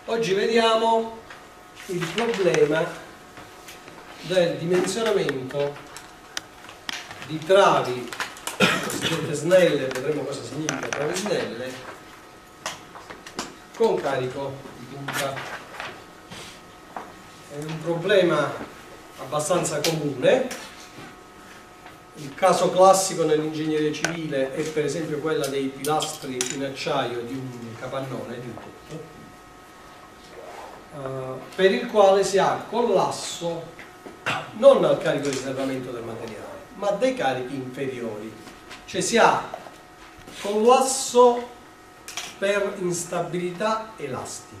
Oggi vediamo il problema del dimensionamento di travi cosiddette snelle, vedremo cosa significa travi snelle, con carico di punta. È un problema abbastanza comune. Il caso classico nell'ingegneria civile è per esempio quella dei pilastri in acciaio di un capannone, di un tetto, per il quale si ha collasso non al carico di serramento del materiale, ma dei carichi inferiori, cioè si ha collasso per instabilità elastica.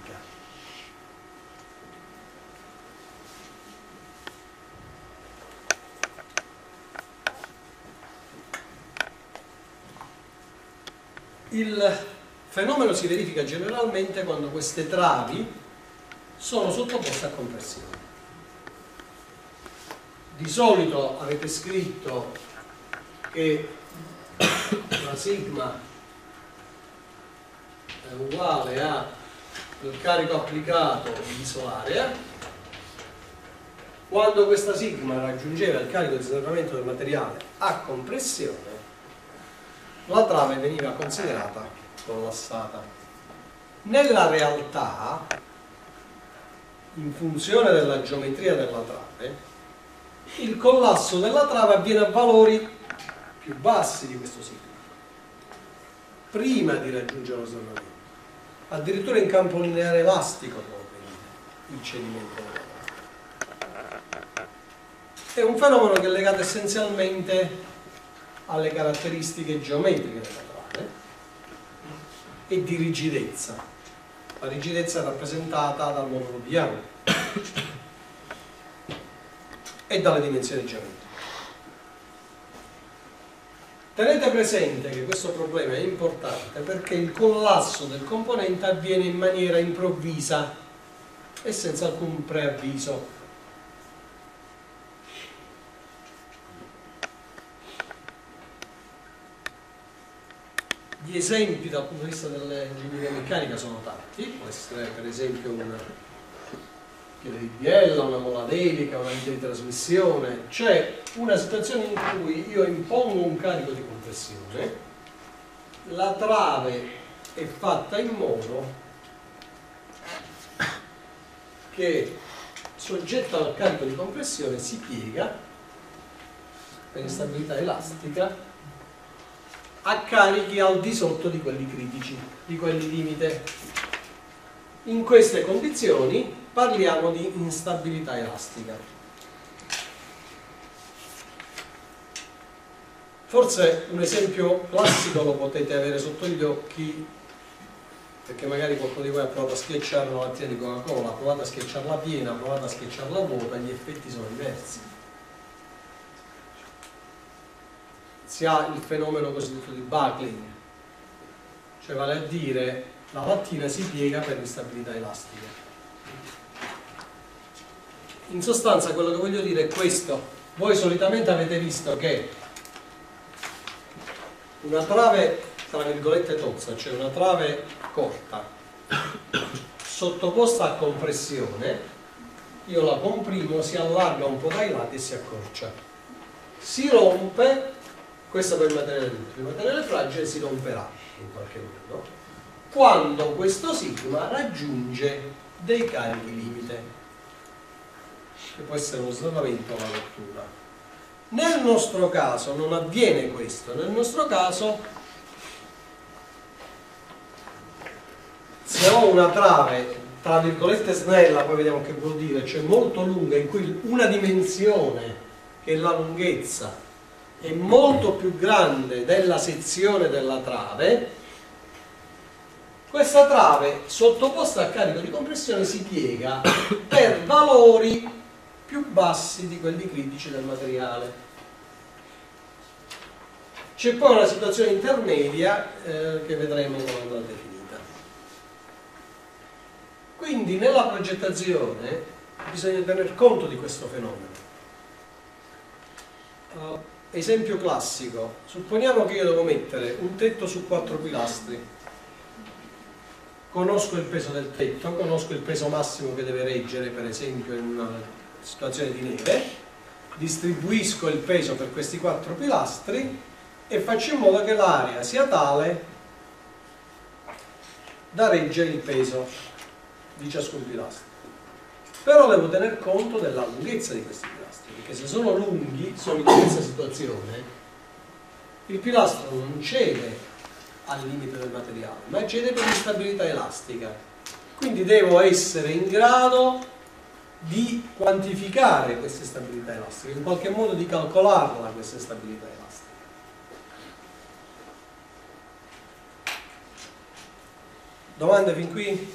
Il fenomeno si verifica generalmente quando queste travi sono sottoposte a compressione. Di solito avete scritto che la sigma è uguale al carico applicato diviso l'area. Quando questa sigma raggiungeva il carico di serramento del materiale a compressione, la trave veniva considerata collassata. Nella realtà, in funzione della geometria della trave, il collasso della trave avviene a valori più bassi di questo sigma, prima di raggiungere lo sversamento. Addirittura in campo lineare elastico può avvenire il cedimento della trave. È un fenomeno che è legato essenzialmente alle caratteristiche geometriche della trave e di rigidezza. La rigidezza è rappresentata dal modulo di Young e dalle dimensioni geometriche. Tenete presente che questo problema è importante perché il collasso del componente avviene in maniera improvvisa e senza alcun preavviso. Gli esempi dal punto di vista dell'ingegneria meccanica sono tanti, può essere per esempio una chiave di biella, una molla d'elica, una vite di trasmissione. C'è una situazione in cui io impongo un carico di compressione, la trave è fatta in modo che soggetta al carico di compressione si piega per instabilità elastica a carichi al di sotto di quelli critici, di quelli limite. In queste condizioni parliamo di instabilità elastica. Forse un esempio classico lo potete avere sotto gli occhi, perché magari qualcuno di voi ha provato a schiacciare una lattina di Coca-Cola, ha provato a schiacciarla piena, ha provato a schiacciarla vuota, gli effetti sono diversi. Si ha il fenomeno cosiddetto di buckling, cioè vale a dire la lattina si piega per l'instabilità elastica. In sostanza quello che voglio dire è questo: voi solitamente avete visto che una trave tra virgolette tozza, cioè una trave corta sottoposta a compressione, io la comprimo, si allarga un po' dai lati e si accorcia, si rompe. Questo per il materiale duro. Il materiale fragile si romperà in qualche modo quando questo sigma raggiunge dei carichi limite, che può essere lo slittamento o la rottura. Nel nostro caso non avviene questo. Nel nostro caso, se ho una trave tra virgolette snella, poi vediamo che vuol dire, cioè molto lunga, in cui una dimensione, che è la lunghezza, è molto più grande della sezione della trave, questa trave sottoposta a carico di compressione si piega per valori più bassi di quelli critici del materiale. C'è poi una situazione intermedia che vedremo quando andrà definita. Quindi nella progettazione bisogna tener conto di questo fenomeno. Esempio classico: supponiamo che io devo mettere un tetto su 4 pilastri conosco il peso del tetto, conosco il peso massimo che deve reggere, per esempio in una situazione di neve, distribuisco il peso per questi 4 pilastri e faccio in modo che l'area sia tale da reggere il peso di ciascun pilastro. Però devo tener conto della lunghezza di questi pilastri, perché se sono lunghi, sono in questa situazione, il pilastro non cede al limite del materiale, ma cede per instabilità elastica. Quindi devo essere in grado di quantificare queste stabilità elastiche, in qualche modo di calcolarla questa stabilità elastica. Domande fin qui?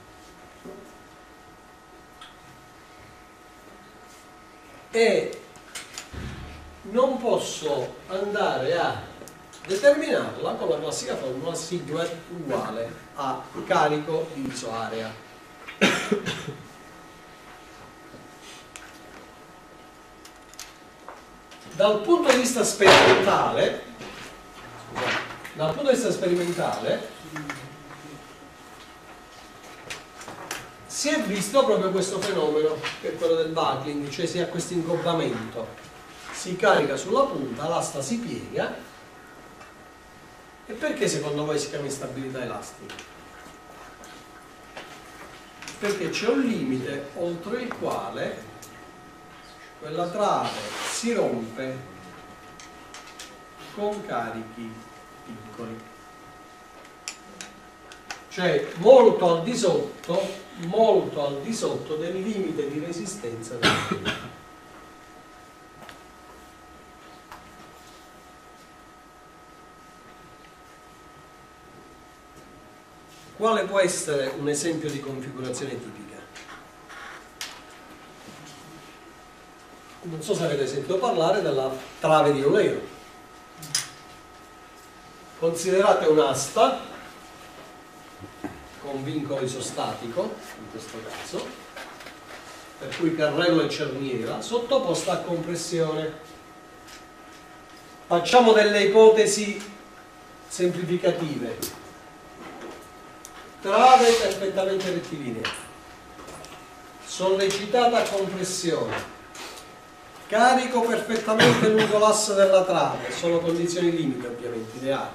E non posso andare a determinarla con la classica formula sigma uguale a carico diviso area. Dal punto di vista sperimentale, si è visto proprio questo fenomeno, che è quello del buckling, cioè si ha questo ingobbamento, si carica sulla punta, l'asta si piega. E perché secondo voi si chiama instabilità elastica? Perché c'è un limite oltre il quale quella trave si rompe con carichi piccoli, cioè molto al di sotto del limite di resistenza del materiale. Quale può essere un esempio di configurazione tipica? Non so se avete sentito parlare della trave di oleo. Considerate un'asta con vincolo isostatico, in questo caso, per cui carrello e cerniera, sottoposta a compressione. Facciamo delle ipotesi semplificative. Trave perfettamente rettilinea, sollecitata a compressione, carico perfettamente lungo l'asse della trave, sono condizioni limite ovviamente ideali,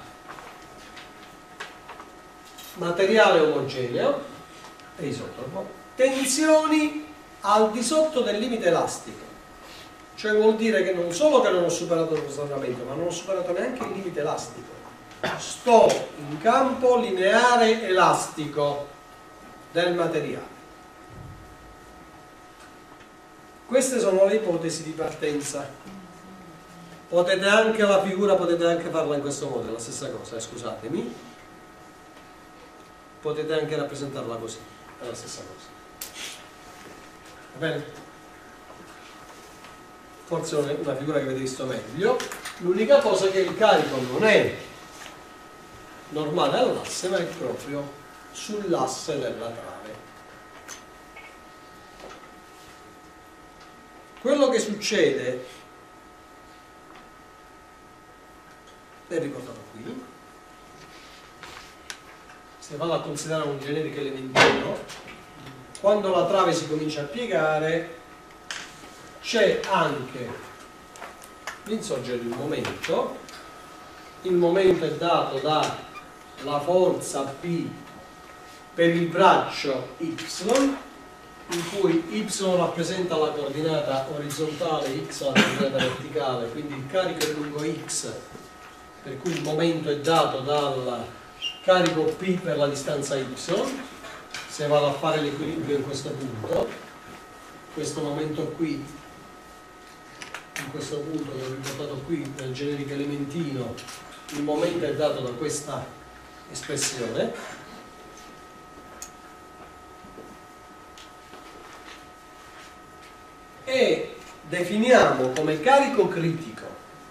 materiale omogeneo e isotopo, tensioni al di sotto del limite elastico, cioè vuol dire che non solo che non ho superato lo sbarramento, ma non ho superato neanche il limite elastico. Sto in campo lineare elastico del materiale. Queste sono le ipotesi di partenza. Potete anche la figura, potete anche farla in questo modo, è la stessa cosa, scusatemi. Potete anche rappresentarla così, è la stessa cosa. Va bene? Forse è una figura che avete visto meglio. L'unica cosa è che il carico non è normale all'asse, ma è proprio sull'asse della trave. Quello che succede è riportato qui. Se vado a considerare un generico elementino, quando la trave si comincia a piegare c'è anche l'insorgere di un momento. Il momento è dato da la forza P per il braccio Y, in cui Y rappresenta la coordinata orizzontale, X la coordinata verticale, quindi il carico è lungo X, per cui il momento è dato dal carico P per la distanza Y. Se vado a fare l'equilibrio in questo punto, questo momento qui, in questo punto che ho riportato qui nel generico elementino, il momento è dato da questa espressione, e definiamo come carico critico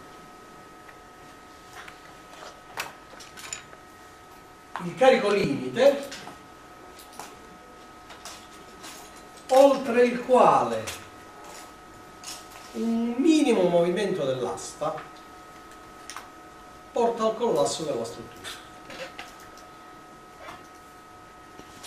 il carico limite oltre il quale un minimo movimento dell'asta porta al collasso della struttura.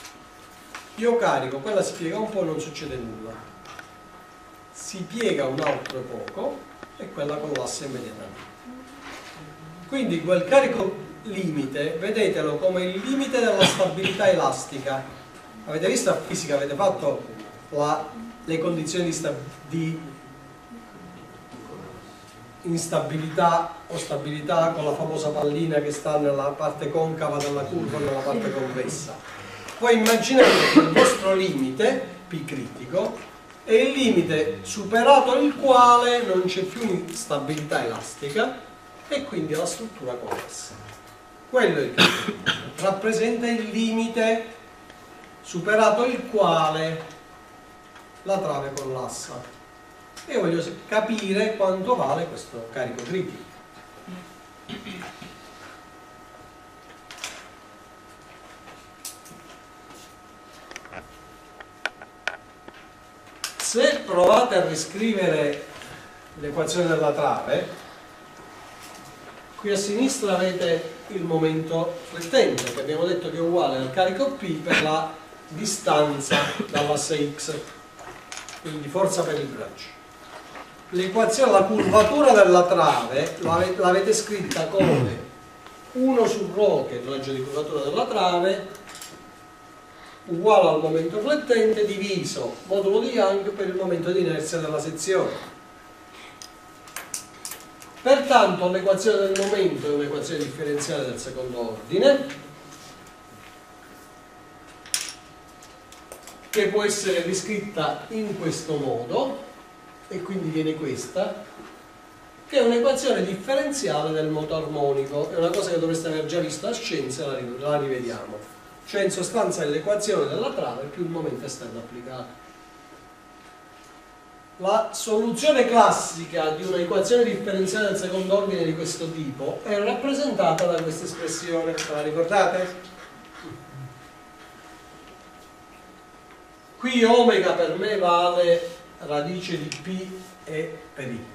io carico, quella si piega un po' e non succede nulla, si piega un altro poco e quella collassa immediatamente. Quindi quel carico limite, vedetelo come il limite della stabilità elastica. Avete visto a fisica, avete fatto le condizioni di instabilità o stabilità con la famosa pallina che sta nella parte concava della curva o nella parte convessa. Poi immaginate che il vostro limite, P critico, è il limite superato il quale non c'è più stabilità elastica e quindi la struttura collassa. Quello è il critico. Rappresenta il limite superato il quale la trave collassa. Io voglio capire quanto vale questo carico critico. Se provate a riscrivere l'equazione della trave, qui a sinistra avete il momento flettente, che abbiamo detto che è uguale al carico P per la distanza dall'asse X, quindi forza per il braccio. L'equazione, la curvatura della trave l'avete scritta come 1 su ρ, che è il raggio di curvatura della trave, uguale al momento flettente diviso modulo di Young per il momento di inerzia della sezione. Pertanto l'equazione del momento è un'equazione differenziale del secondo ordine che può essere riscritta in questo modo, e quindi viene questa, che è un'equazione differenziale del moto armonico. È una cosa che dovreste aver già visto a scienza, la rivediamo. Cioè in sostanza è l'equazione della trave più il momento esterno applicato. La soluzione classica di un'equazione differenziale del secondo ordine di questo tipo è rappresentata da questa espressione, ve la ricordate? Qui omega per me vale radice di P e per I.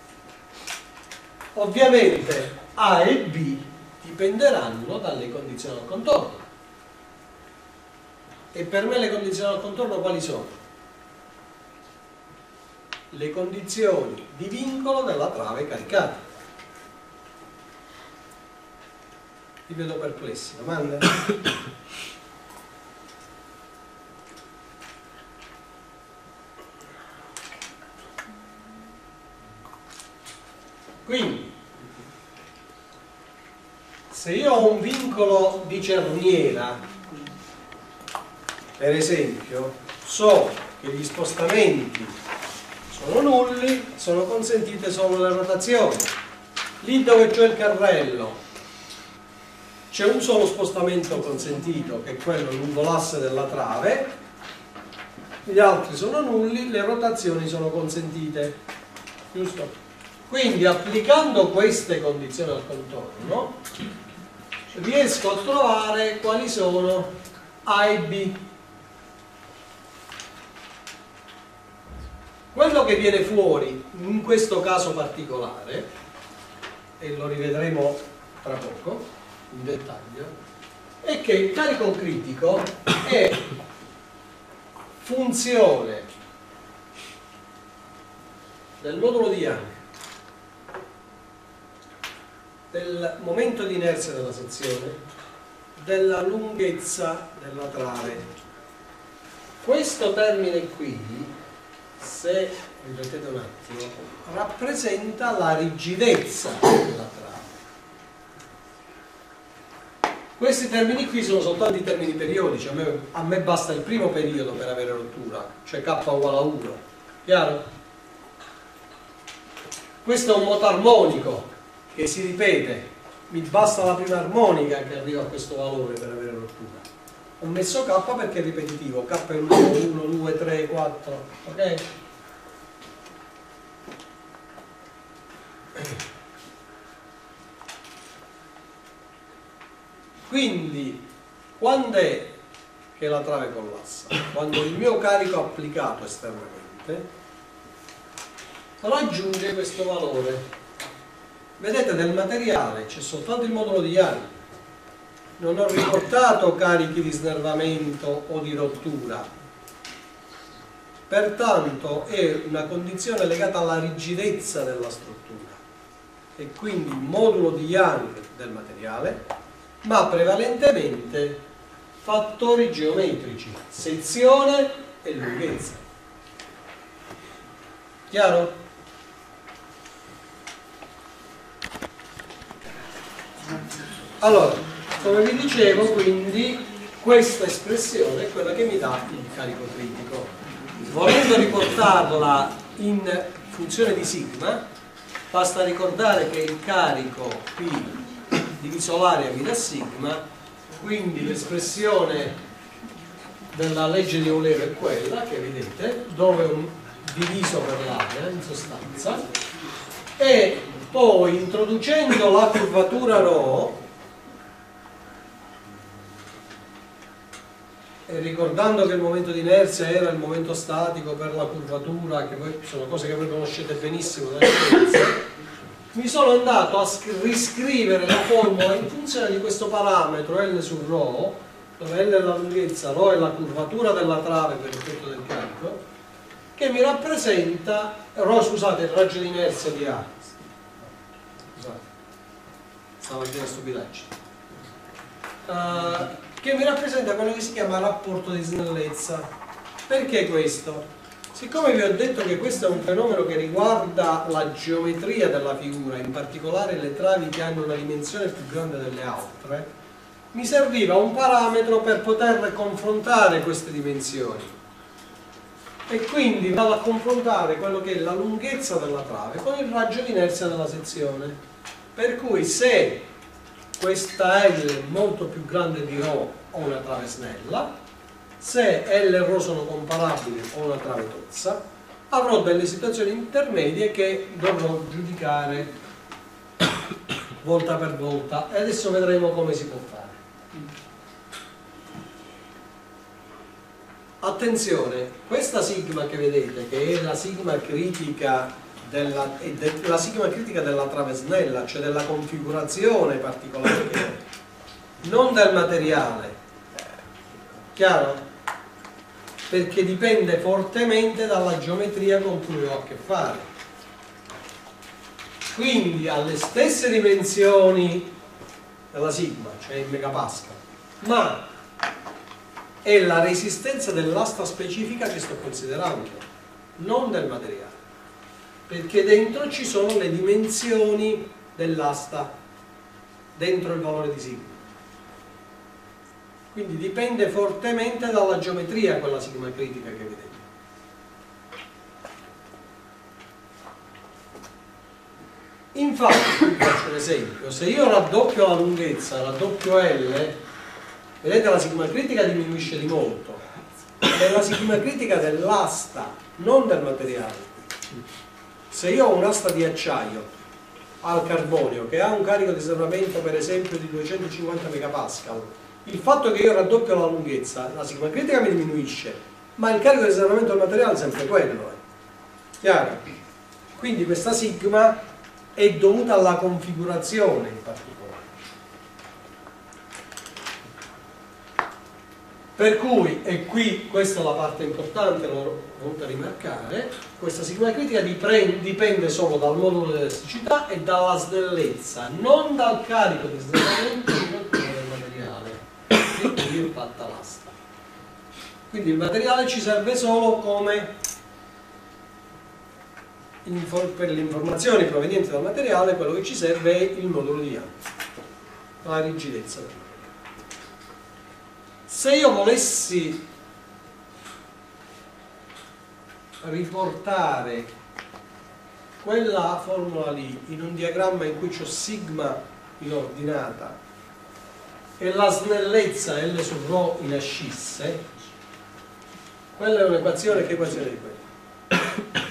Ovviamente A e B dipenderanno dalle condizioni al contorno. E per me le condizioni al contorno quali sono? Le condizioni di vincolo della trave caricata. Vi vedo perplessi, domande? Quindi, se io ho un vincolo di cerniera, per esempio, so che gli spostamenti sono nulli, sono consentite solo le rotazioni. Lì dove c'è il carrello c'è un solo spostamento consentito, che è quello lungo l'asse della trave, gli altri sono nulli, le rotazioni sono consentite, giusto? Quindi applicando queste condizioni al contorno riesco a trovare quali sono A e B. Quello che viene fuori in questo caso particolare, e lo rivedremo tra poco in dettaglio, è che il carico critico è funzione del modulo di Young, del momento di inerzia della sezione, della lunghezza della trave. Questo termine qui, se riflettete un attimo, rappresenta la rigidezza della trave. Questi termini qui sono soltanto i termini periodici, a me basta il primo periodo per avere rottura, cioè K uguale a 1, chiaro? Questo è un moto armonico che si ripete, mi basta la prima armonica che arriva a questo valore per avere rottura. Ho messo K perché è ripetitivo, K è 1, 1, 2, 3, 4, ok? Quindi, quando è che la trave collassa? Quando il mio carico applicato esternamente raggiunge questo valore. Vedete, del materiale c'è soltanto il modulo di Young, non ho riportato carichi di snervamento o di rottura, pertanto è una condizione legata alla rigidezza della struttura e quindi modulo di Young del materiale, ma prevalentemente fattori geometrici, sezione e lunghezza. Chiaro? Allora, come vi dicevo, quindi questa espressione è quella che mi dà il carico critico. Volendo riportarla in funzione di sigma, basta ricordare che il carico P diviso l'area mi dà sigma, quindi l'espressione della legge di Euler è quella che vedete, dove un diviso per l'area in sostanza, e poi introducendo la curvatura ρ e ricordando che il momento di inerzia era il momento statico per la curvatura, che poi sono cose che voi conoscete benissimo dalle scienze, mi sono andato a riscrivere la formula in funzione di questo parametro L su ρ, dove L è la lunghezza, ρ è la curvatura della trave per effetto del carico, che mi rappresenta, scusate, il raggio di inerzia di A. Scusate, stavo a dire stupidaggine. Che mi rappresenta quello che si chiama rapporto di snellezza. Perché questo? Siccome vi ho detto che questo è un fenomeno che riguarda la geometria della figura, in particolare le travi che hanno una dimensione più grande delle altre, mi serviva un parametro per poter confrontare queste dimensioni. E quindi vado a confrontare quello che è la lunghezza della trave con il raggio di inerzia della sezione. Per cui se questa L è molto più grande di ρ ho una trave snella, se L e ρ sono comparabili ho una trave tozza, avrò delle situazioni intermedie che dovrò giudicare volta per volta e adesso vedremo come si può fare. Attenzione, questa sigma che vedete, che è la sigma critica della trave snella, cioè della configurazione particolare che è, non del materiale, chiaro? Perché dipende fortemente dalla geometria con cui ho a che fare. Quindi ha le stesse dimensioni della sigma, cioè in megapascal, ma è la resistenza dell'asta specifica che sto considerando, non del materiale, perché dentro ci sono le dimensioni dell'asta, dentro il valore di sigma. Quindi dipende fortemente dalla geometria quella sigma critica che vedete. Infatti, faccio un esempio, se io raddoppio la lunghezza, raddoppio L, vedete la sigma critica diminuisce di molto, è la sigma critica dell'asta, non del materiale. Se io ho un'asta di acciaio al carbonio che ha un carico di serramento per esempio di 250 megapascal, il fatto che io raddoppio la lunghezza, la sigma critica mi diminuisce, ma il carico di serramento del materiale è sempre quello. Chiaro? Quindi questa sigma è dovuta alla configurazione in particolare. Per cui, e qui questa è la parte importante, l'ho voluta rimarcare, questa sigma critica dipende solo dal modulo di elasticità e dalla snellezza, non dal carico di snellamento del materiale, di cui impatta l'asta. Quindi il materiale ci serve solo come, per le informazioni provenienti dal materiale, quello che ci serve è il modulo di Young, la rigidezza del materiale. Se io volessi riportare quella formula lì in un diagramma in cui c'ho sigma in ordinata e la snellezza L su ρ in ascisse, quella è un'equazione. Che equazione è quella?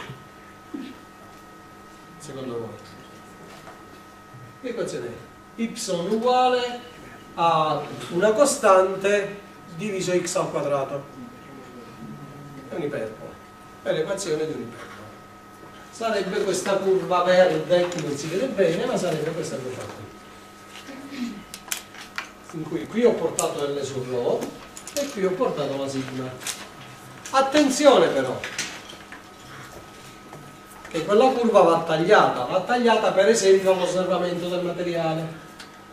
Secondo voi? Che equazione è? Y uguale a una costante diviso x al quadrato. È un'iperbola. È l'equazione di un'iperbola. Sarebbe questa curva verde, che non si vede bene, ma sarebbe questa curva qui. in cui qui ho portato L su ρ e qui ho portato la sigma. Attenzione però, che quella curva va tagliata per esempio all'osservamento del materiale.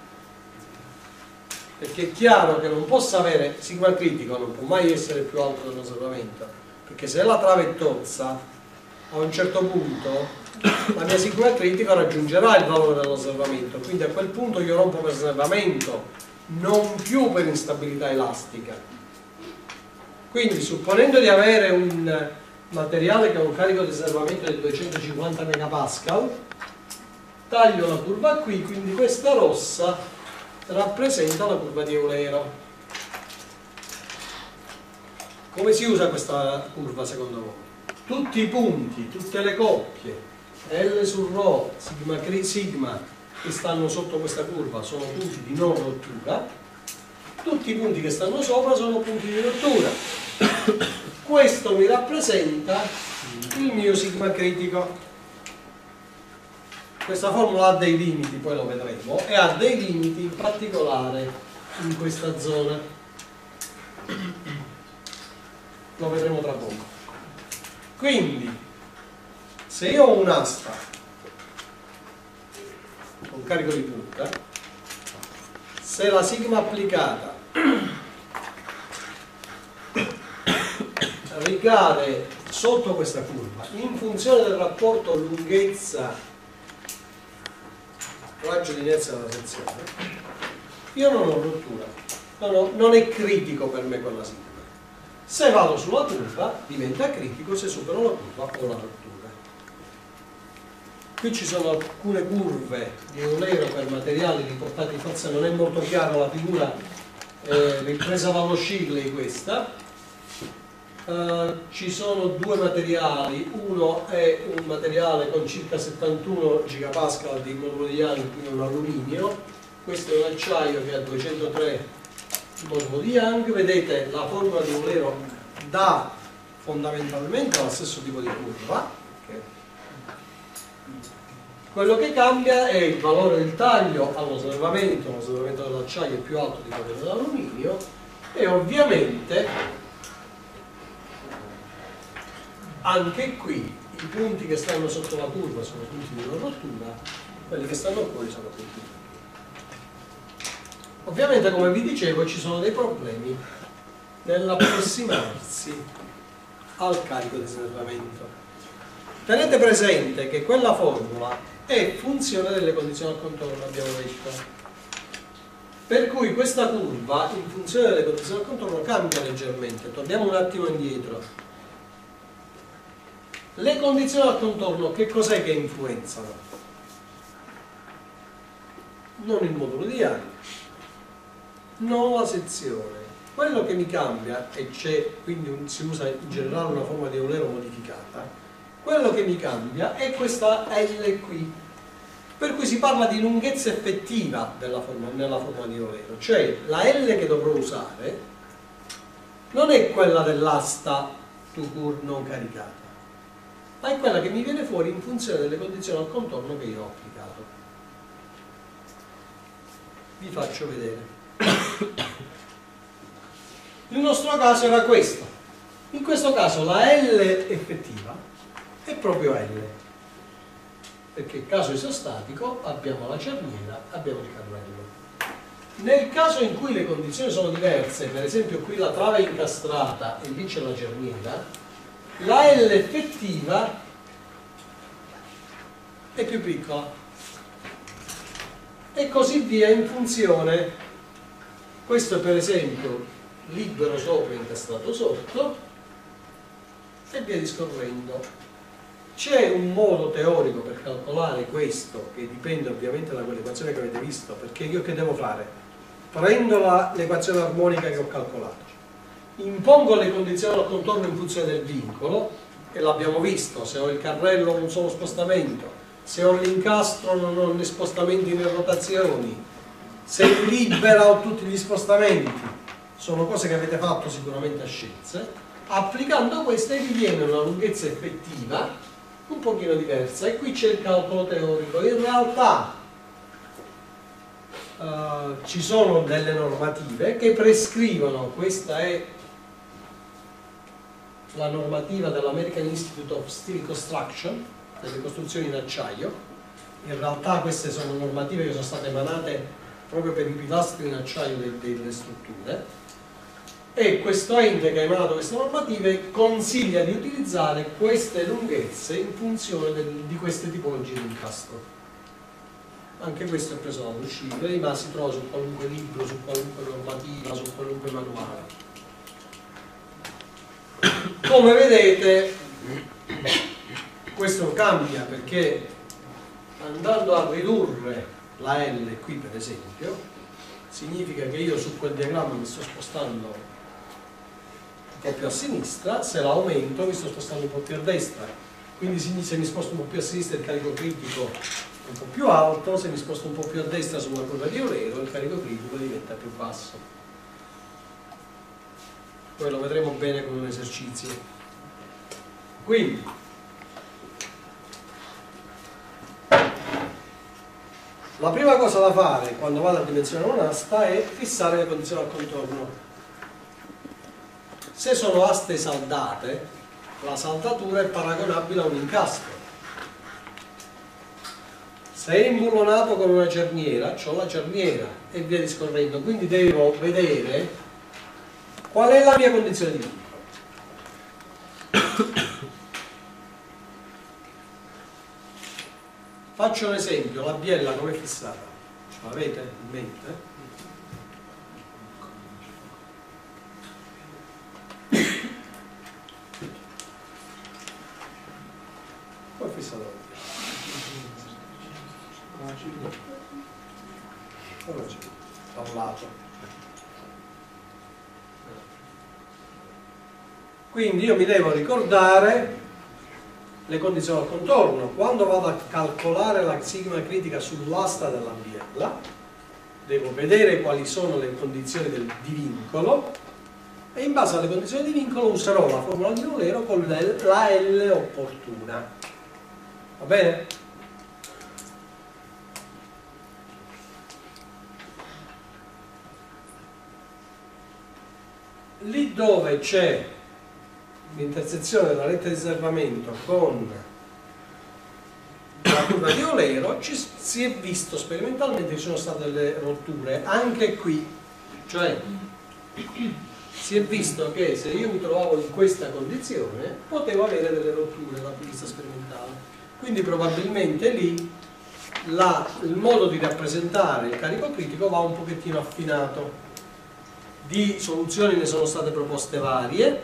Perché è chiaro che non possa avere sigma critico, non può mai essere più alto dell'osservamento, perché se la trave è tozza, a un certo punto la mia sigma critico raggiungerà il valore dell'osservamento, quindi a quel punto io rompo per osservamento, non più per instabilità elastica. Quindi supponendo di avere un materiale che ha un carico di osservamento di 250 megapascal, taglio la curva qui, quindi questa rossa rappresenta la curva di Eulero. Come si usa questa curva secondo voi? Tutti i punti, tutte le coppie L su ρ, sigma che stanno sotto questa curva sono punti di non rottura, tutti i punti che stanno sopra sono punti di rottura. Questo mi rappresenta il mio sigma critico. Questa formula ha dei limiti, poi lo vedremo, e ha dei limiti in particolare in questa zona. Lo vedremo tra poco. Quindi, se io ho un'asta con carico di punta, se la sigma applicata ricade sotto questa curva, in funzione del rapporto lunghezza raggio di inerzia della sezione, io non ho rottura, non è critico per me quella sigma. Se vado sulla curva diventa critico, se supero la curva ho la rottura. Qui ci sono alcune curve di Eulero per materiali riportati, forse non è molto chiara la figura ripresa dallo Shigley questa. Ci sono due materiali, uno è un materiale con circa 71 gigapascal di modulo di Young, quindi un alluminio, questo è un acciaio che ha 203 modulo di Young. Vedete la formula di Eulero dà fondamentalmente lo stesso tipo di curva, quello che cambia è il valore del taglio all'osservamento, l'osservamento dell'acciaio è più alto di quello dell'alluminio, e ovviamente anche qui i punti che stanno sotto la curva sono punti di non rottura, quelli che stanno fuori sono punti di rottura. Ovviamente, come vi dicevo, ci sono dei problemi nell'approssimarsi al carico di osservamento. Tenete presente che quella formula è funzione delle condizioni al contorno, abbiamo detto. Per cui questa curva, in funzione delle condizioni al contorno, cambia leggermente. Torniamo un attimo indietro. Le condizioni al contorno che cos'è che influenzano? Non il modulo di Young, non la sezione. Quello che mi cambia, e c'è, quindi si usa in generale una forma di Eulero modificata, quello che mi cambia è questa L qui. Per cui si parla di lunghezza effettiva nella forma di Eulero, cioè la L che dovrò usare non è quella dell'asta to court non caricata, ma è quella che mi viene fuori in funzione delle condizioni al contorno che io ho applicato. Vi faccio vedere. Il nostro caso era questo. In questo caso la L effettiva è proprio L, perché caso isostatico abbiamo la cerniera, abbiamo il carrello. Nel caso in cui le condizioni sono diverse, per esempio qui la trave è incastrata e lì c'è la cerniera, la L effettiva è più piccola e così via in funzione. Questo è per esempio libero sopra e incastrato sotto e via discorrendo. C'è un modo teorico per calcolare questo che dipende ovviamente da quell'equazione che avete visto, perché io che devo fare? Prendo l'equazione armonica che ho calcolato, impongo le condizioni al contorno in funzione del vincolo, e l'abbiamo visto: se ho il carrello ho un solo spostamento, se ho l'incastro non ho né spostamenti né rotazioni, se libera ho tutti gli spostamenti. Sono cose che avete fatto sicuramente a scienze. Applicando queste vi viene una lunghezza effettiva un pochino diversa, e qui c'è il calcolo teorico. In realtà ci sono delle normative che prescrivono, questa è la normativa dell'American Institute of Steel Construction, delle costruzioni in acciaio. In realtà queste sono normative che sono state emanate proprio per i pilastri in acciaio delle strutture, e questo ente che ha emanato queste normative consiglia di utilizzare queste lunghezze in funzione di queste tipologie di incastro. Anche questo è preso dall'UCI, ma si trova su qualunque libro, su qualunque normativa, su qualunque manuale. Come vedete, questo cambia, perché andando a ridurre la L qui per esempio, significa che io su quel diagramma mi sto spostando un po' più a sinistra, se l'aumento mi sto spostando un po' più a destra, quindi se mi sposto un po' più a sinistra il carico critico è un po' più alto, se mi sposto un po' più a destra sulla curva di Eulero il carico critico diventa più basso. Poi lo vedremo bene con un esercizio. Quindi la prima cosa da fare quando vado a dimensionare un'asta è fissare le condizioni al contorno. Se sono aste saldate, la saldatura è paragonabile a un incastro. Se è imbullonato con una cerniera, ho la cerniera e via discorrendo, quindi devo vedere qual è la mia condizione di vincolo. Faccio un esempio, la biella come è fissata? Ce l'avete in mente? Come è fissata la biella? Da un lato. Quindi io mi devo ricordare le condizioni al contorno. Quando vado a calcolare la sigma critica sull'asta della biella, devo vedere quali sono le condizioni di vincolo, e in base alle condizioni di vincolo userò la formula di Eulero con la L opportuna. Va bene? Lì dove c'è l'intersezione della rete di riservamento con la curva di Eulero si è visto sperimentalmente che ci sono state delle rotture anche qui, cioè si è visto che se io mi trovavo in questa condizione potevo avere delle rotture dal punto di vista sperimentale, quindi probabilmente lì il modo di rappresentare il carico critico va un pochettino affinato. Di soluzioni ne sono state proposte varie.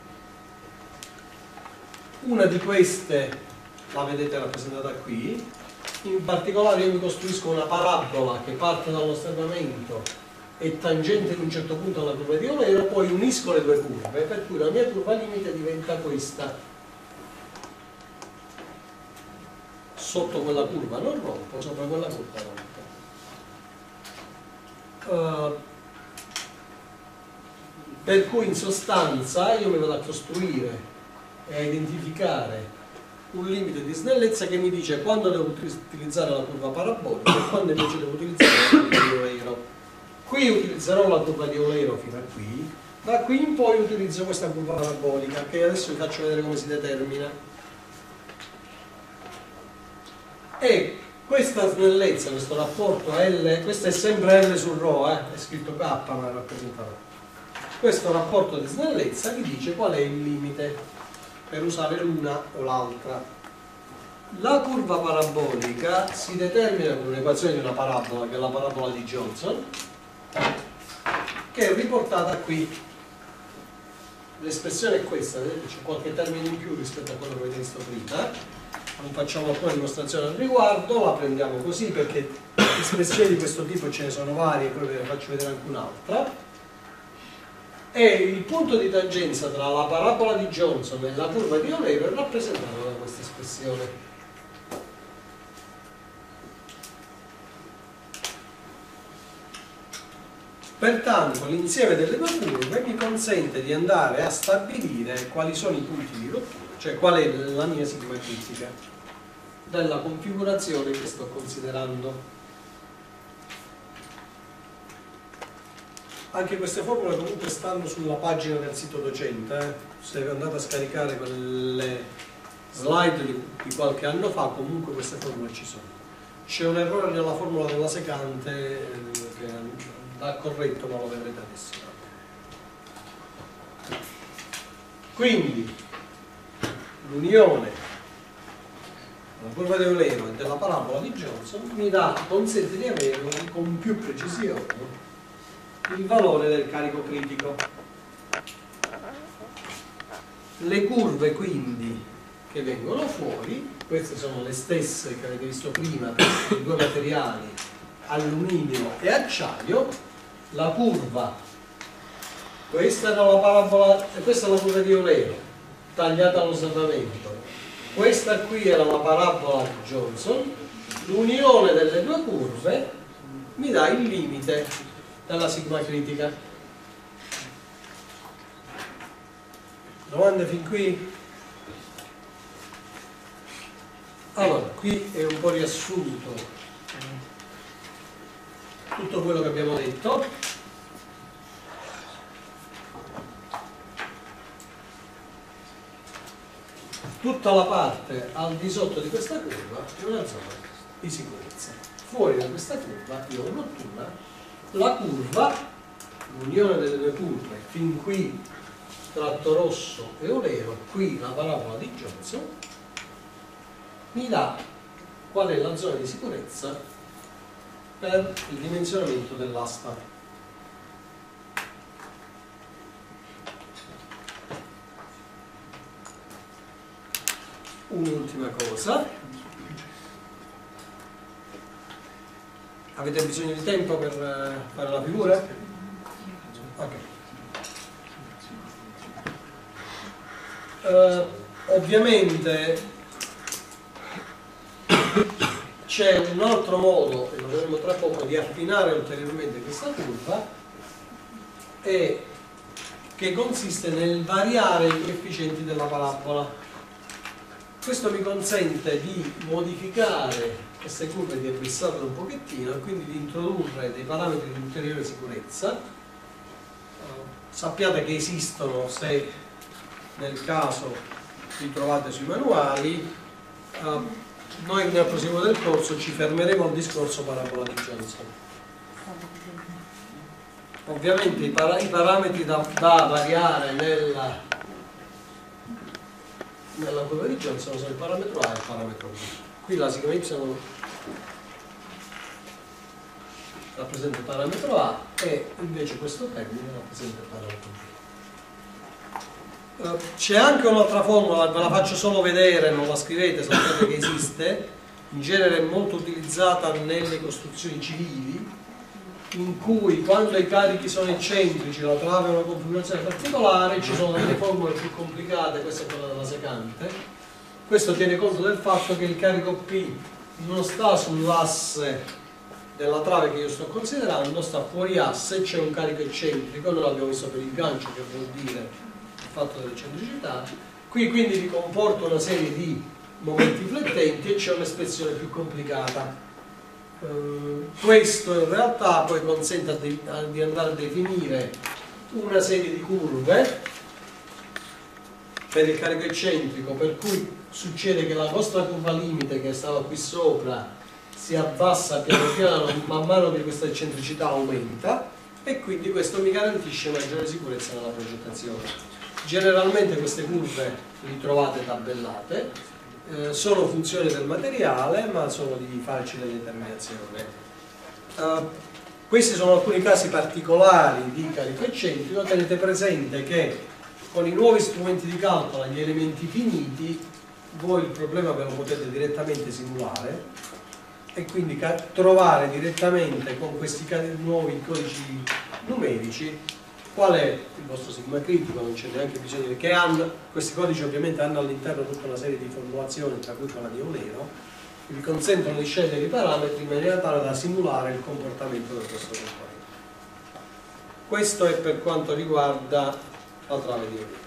Una di queste la vedete rappresentata qui. In particolare io mi costruisco una parabola che parte dall'osservamento e tangente in un certo punto alla curva di Eulero, poi unisco le due curve, per cui la mia curva limite diventa questa. Sotto quella curva non rompo, sopra quella curva rompo. Per cui in sostanza io mi vado a costruire e a identificare un limite di snellezza che mi dice quando devo utilizzare la curva parabolica e quando invece devo utilizzare la curva di Eulero. Qui utilizzerò la curva di Eulero fino a qui, da qui in poi utilizzo questa curva parabolica che adesso vi faccio vedere come si determina. E questa snellezza, questo rapporto L, questo è sempre L su ρ, è scritto K ma rappresenta ρ. Questo rapporto di snellezza vi dice qual è il limite per usare l'una o l'altra. La curva parabolica si determina con un'equazione di una parabola, che è la parabola di Johnson, che è riportata qui. L'espressione è questa, c'è qualche termine in più rispetto a quello che avete visto prima. Non facciamo alcuna dimostrazione al riguardo, la prendiamo così perché espressioni di questo tipo ce ne sono varie, poi ve ne faccio vedere anche un'altra. E il punto di tangenza tra la parabola di Johnson e la curva di Eulero è rappresentato da questa espressione. Pertanto l'insieme delle due curve mi consente di andare a stabilire quali sono i punti di rottura, cioè qual è la mia sigma critica della configurazione che sto considerando. Anche queste formule comunque stanno sulla pagina del sito docente, se andate a scaricare quelle slide di qualche anno fa, comunque queste formule ci sono. C'è un errore nella formula della secante che va corretto, ma lo vedrete adesso. Quindi l'unione della curva di Eulero e della parabola di Johnson mi consente di avere con più precisione il valore del carico critico. Le curve quindi che vengono fuori, queste sono le stesse che avete visto prima per i due materiali alluminio e acciaio. La curva, questa era la parabola, questa è la curva di Eulero tagliata all'osservamento, questa qui era la parabola di Johnson. L'unione delle due curve mi dà il limite della sigma critica. Domande fin qui? Allora, qui è un po' riassunto tutto quello che abbiamo detto. Tutta la parte al di sotto di questa curva è una zona di sicurezza. Fuori da questa curva io ho rottura. La curva, l'unione delle due curve, fin qui tratto rosso e Eulero, qui la parabola di Johnson, mi dà qual è la zona di sicurezza per il dimensionamento dell'asta. Un'ultima cosa, avete bisogno di tempo per fare la figura? Ok. Ovviamente c'è un altro modo, e lo vedremo tra poco, di affinare ulteriormente questa curva, e che consiste nel variare i coefficienti della parabola. Questo mi consente di modificare queste curve, di abbassarle un pochettino e quindi di introdurre dei parametri di ulteriore sicurezza. Sappiate che esistono, se nel caso li trovate sui manuali. Noi nel proseguo del corso ci fermeremo al discorso parabola di Johnson. Ovviamente i parametri da variare nella curva di Johnson sono il parametro A e il parametro B. Qui la sigma y rappresenta il parametro A e invece questo termine rappresenta il parametro B. C'è anche un'altra formula, ve la faccio solo vedere, non la scrivete, sapete che esiste, in genere è molto utilizzata nelle costruzioni civili, in cui quando i carichi sono eccentrici, la trave è una configurazione particolare, ci sono delle formule più complicate, questa è quella della secante. Questo tiene conto del fatto che il carico P non sta sull'asse della trave che io sto considerando, sta fuori asse, c'è un carico eccentrico, noi l'abbiamo visto per il gancio, che vuol dire il fatto dell'eccentricità. Qui quindi vi comporta una serie di momenti flettenti e c'è un'espressione più complicata. Questo in realtà poi consente di andare a definire una serie di curve per il carico eccentrico, per cui succede che la vostra curva limite, che stava qui sopra, si abbassa piano piano man mano che questa eccentricità aumenta, e quindi questo mi garantisce maggiore sicurezza nella progettazione. Generalmente queste curve li trovate tabellate, sono funzioni del materiale ma sono di facile determinazione. Questi sono alcuni casi particolari di carico eccentrico. Tenete presente che con i nuovi strumenti di calcolo, gli elementi finiti, voi il problema ve lo potete direttamente simulare e quindi trovare direttamente con questi nuovi codici numerici qual è il vostro sigma critico. Non c'è neanche bisogno di questi codici ovviamente hanno all'interno tutta una serie di formulazioni, tra cui quella di Eulero, che vi consentono di scegliere i parametri in maniera tale da simulare il comportamento del vostro componente. Questo è per quanto riguarda la trave di Eulero.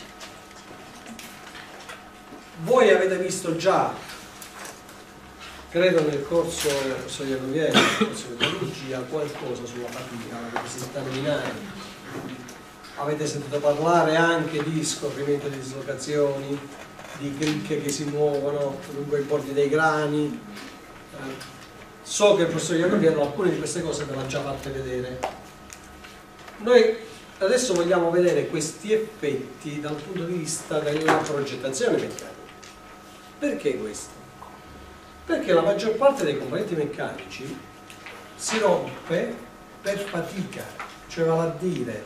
Voi avete visto già credo nel corso nel corso di metodologia, qualcosa sulla fatica, l'avete sentito nominare. Avete sentito parlare anche di scorrimento di dislocazioni, di cricche che si muovono lungo i bordi dei grani. So che il professor Iacoviello alcune di queste cose me l'ha già fatte vedere. Noi adesso vogliamo vedere questi effetti dal punto di vista della progettazione meccanica. Perché questo? Perché la maggior parte dei componenti meccanici si rompe per fatica, cioè vale a dire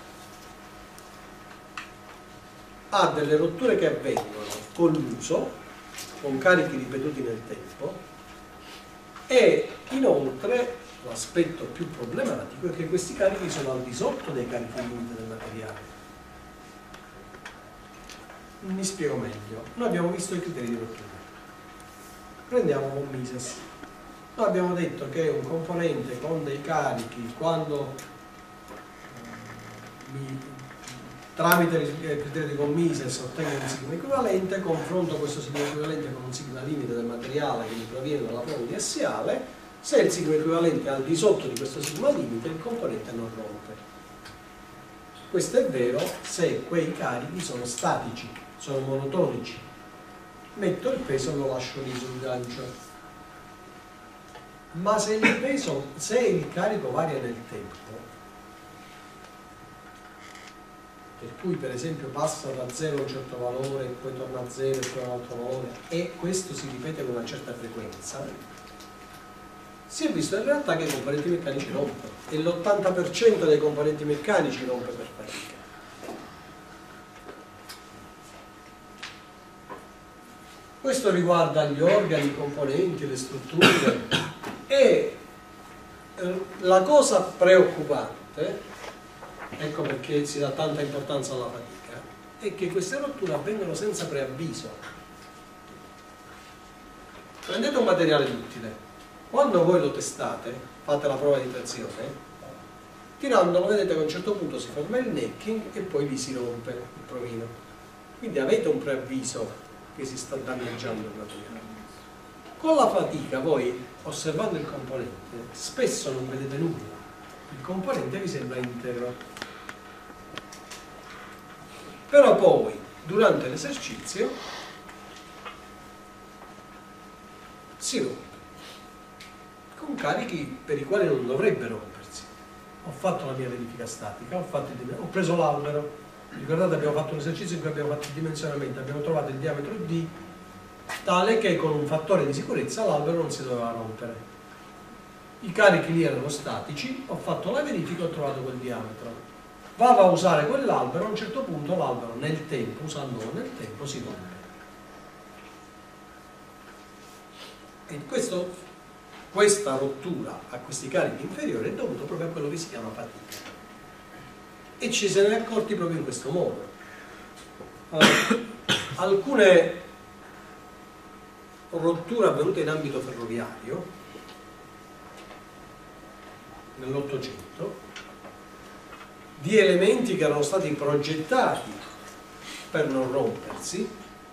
ha delle rotture che avvengono con l'uso, con carichi ripetuti nel tempo, e inoltre l'aspetto più problematico è che questi carichi sono al di sotto dei carichi limite del materiale. Mi spiego meglio. Noi abbiamo visto i criteri di rottura. Prendiamo con Mises. Noi abbiamo detto che un componente con dei carichi, quando tramite il criterio di von Mises ottengo un sigma equivalente, confronto questo sigma equivalente con un sigma limite del materiale che mi proviene dalla prova di assiale. Se il sigma equivalente è al di sotto di questo sigma limite, il componente non rompe. Questo è vero se quei carichi sono statici, sono monotonici. Metto il peso e lo lascio lì sul gancio. Ma se il carico varia nel tempo, per cui per esempio passa da 0 a un certo valore, poi torna a 0 e poi a un altro valore, e questo si ripete con una certa frequenza, si è visto in realtà che i componenti meccanici rompono, e l'80% dei componenti meccanici rompe per fatica. Questo riguarda gli organi, i componenti, le strutture, e la cosa preoccupante, ecco perché si dà tanta importanza alla fatica, è che queste rotture avvengono senza preavviso. Prendete un materiale duttile. Quando voi lo testate, fate la prova di trazione, tirandolo vedete che a un certo punto si forma il necking e poi lì si rompe il provino. Quindi avete un preavviso che si sta danneggiando il materiale. Con la fatica voi, osservando il componente, spesso non vedete nulla. Il componente vi sembra integro. Però poi, durante l'esercizio, si rompe. Con carichi per i quali non dovrebbe rompersi. Ho fatto la mia verifica statica, ho preso l'albero, ricordate abbiamo fatto un esercizio in cui abbiamo fatto il dimensionamento, abbiamo trovato il diametro D tale che con un fattore di sicurezza l'albero non si doveva rompere. I carichi lì erano statici, ho fatto la verifica e ho trovato quel diametro. Vado a usare quell'albero, a un certo punto l'albero nel tempo, usandolo nel tempo, si rompe. E questa rottura a questi carichi inferiori è dovuta proprio a quello che si chiama fatica. E ci se ne è accorti proprio in questo modo. Alcune rotture avvenute in ambito ferroviario nell'Ottocento di elementi che erano stati progettati per non rompersi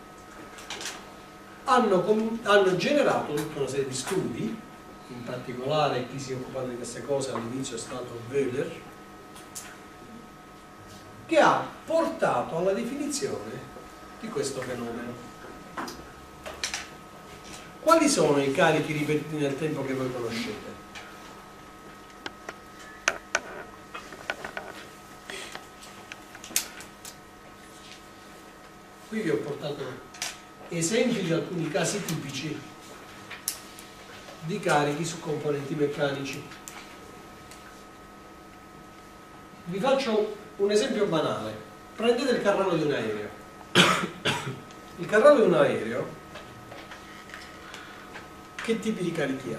hanno generato tutta una serie di studi. In particolare chi si è occupato di queste cose all'inizio è stato Wöhler, che ha portato alla definizione di questo fenomeno. Quali sono i carichi ripetuti nel tempo che voi conoscete? Qui vi ho portato esempi di alcuni casi tipici di carichi su componenti meccanici. Vi faccio un esempio banale. Prendete il carrello di un aereo. Il carrello di un aereo che tipi di carichi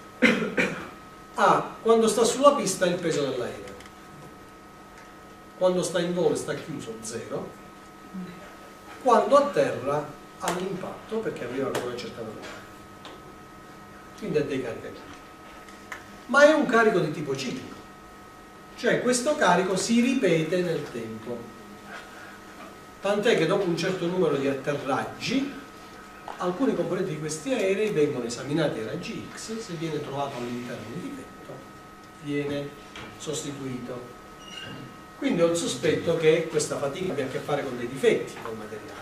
ha? Quando sta sulla pista il peso dell'aereo, quando sta in volo e sta chiuso 0, quando a terra ha l'impatto perché arriva con una certa velocità. Quindi ha dei carichi. Ma è un carico di tipo ciclico, cioè questo carico si ripete nel tempo, tant'è che dopo un certo numero di atterraggi alcuni componenti di questi aerei vengono esaminati ai raggi X, se viene trovato all'interno un difetto viene sostituito. Quindi ho il sospetto che questa fatica abbia a che fare con dei difetti del materiale.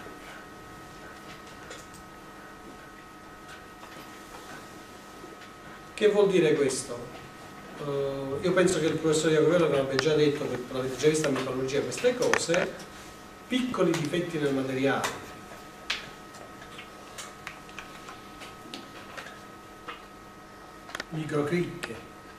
Che vuol dire questo? Io penso che il professor Iacovello avrebbe già detto, che l'avete già visto in metallurgia queste cose, piccoli difetti nel materiale, microcricche,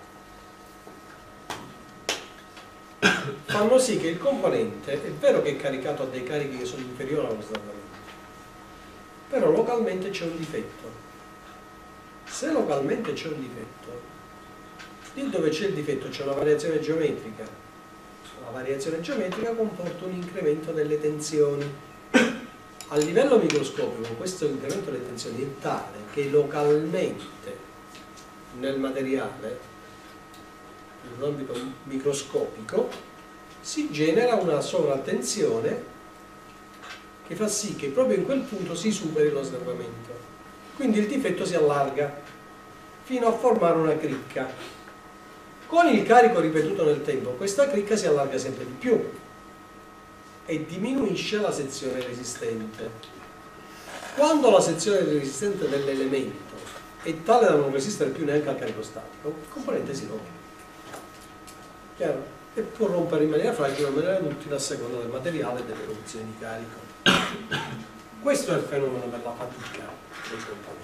fanno sì che il componente, è vero che è caricato a dei carichi che sono inferiori allo saldamento, però localmente c'è un difetto. Se localmente c'è un difetto, lì dove c'è il difetto c'è una variazione geometrica. La variazione geometrica comporta un incremento delle tensioni. A livello microscopico questo incremento delle tensioni è tale che localmente nel materiale, nell'ambito microscopico, si genera una sovratensione che fa sì che proprio in quel punto si superi lo snervamento. Quindi il difetto si allarga fino a formare una cricca. Con il carico ripetuto nel tempo, questa cricca si allarga sempre di più e diminuisce la sezione resistente. Quando la sezione resistente dell'elemento è tale da non resistere più neanche al carico statico, il componente si rompe. Chiaro? E può rompere in maniera fragile o in maniera duttile a seconda del materiale e delle condizioni di carico. Questo è il fenomeno della fatica del componente.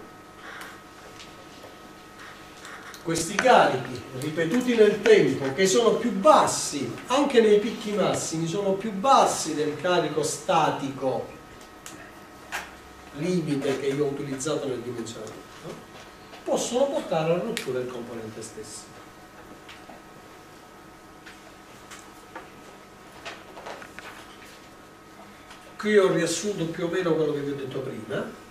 Questi carichi ripetuti nel tempo, che sono più bassi, anche nei picchi massimi, sono più bassi del carico statico limite che io ho utilizzato nel dimensionamento, possono portare alla rottura del componente stesso. Qui ho riassunto più o meno quello che vi ho detto prima.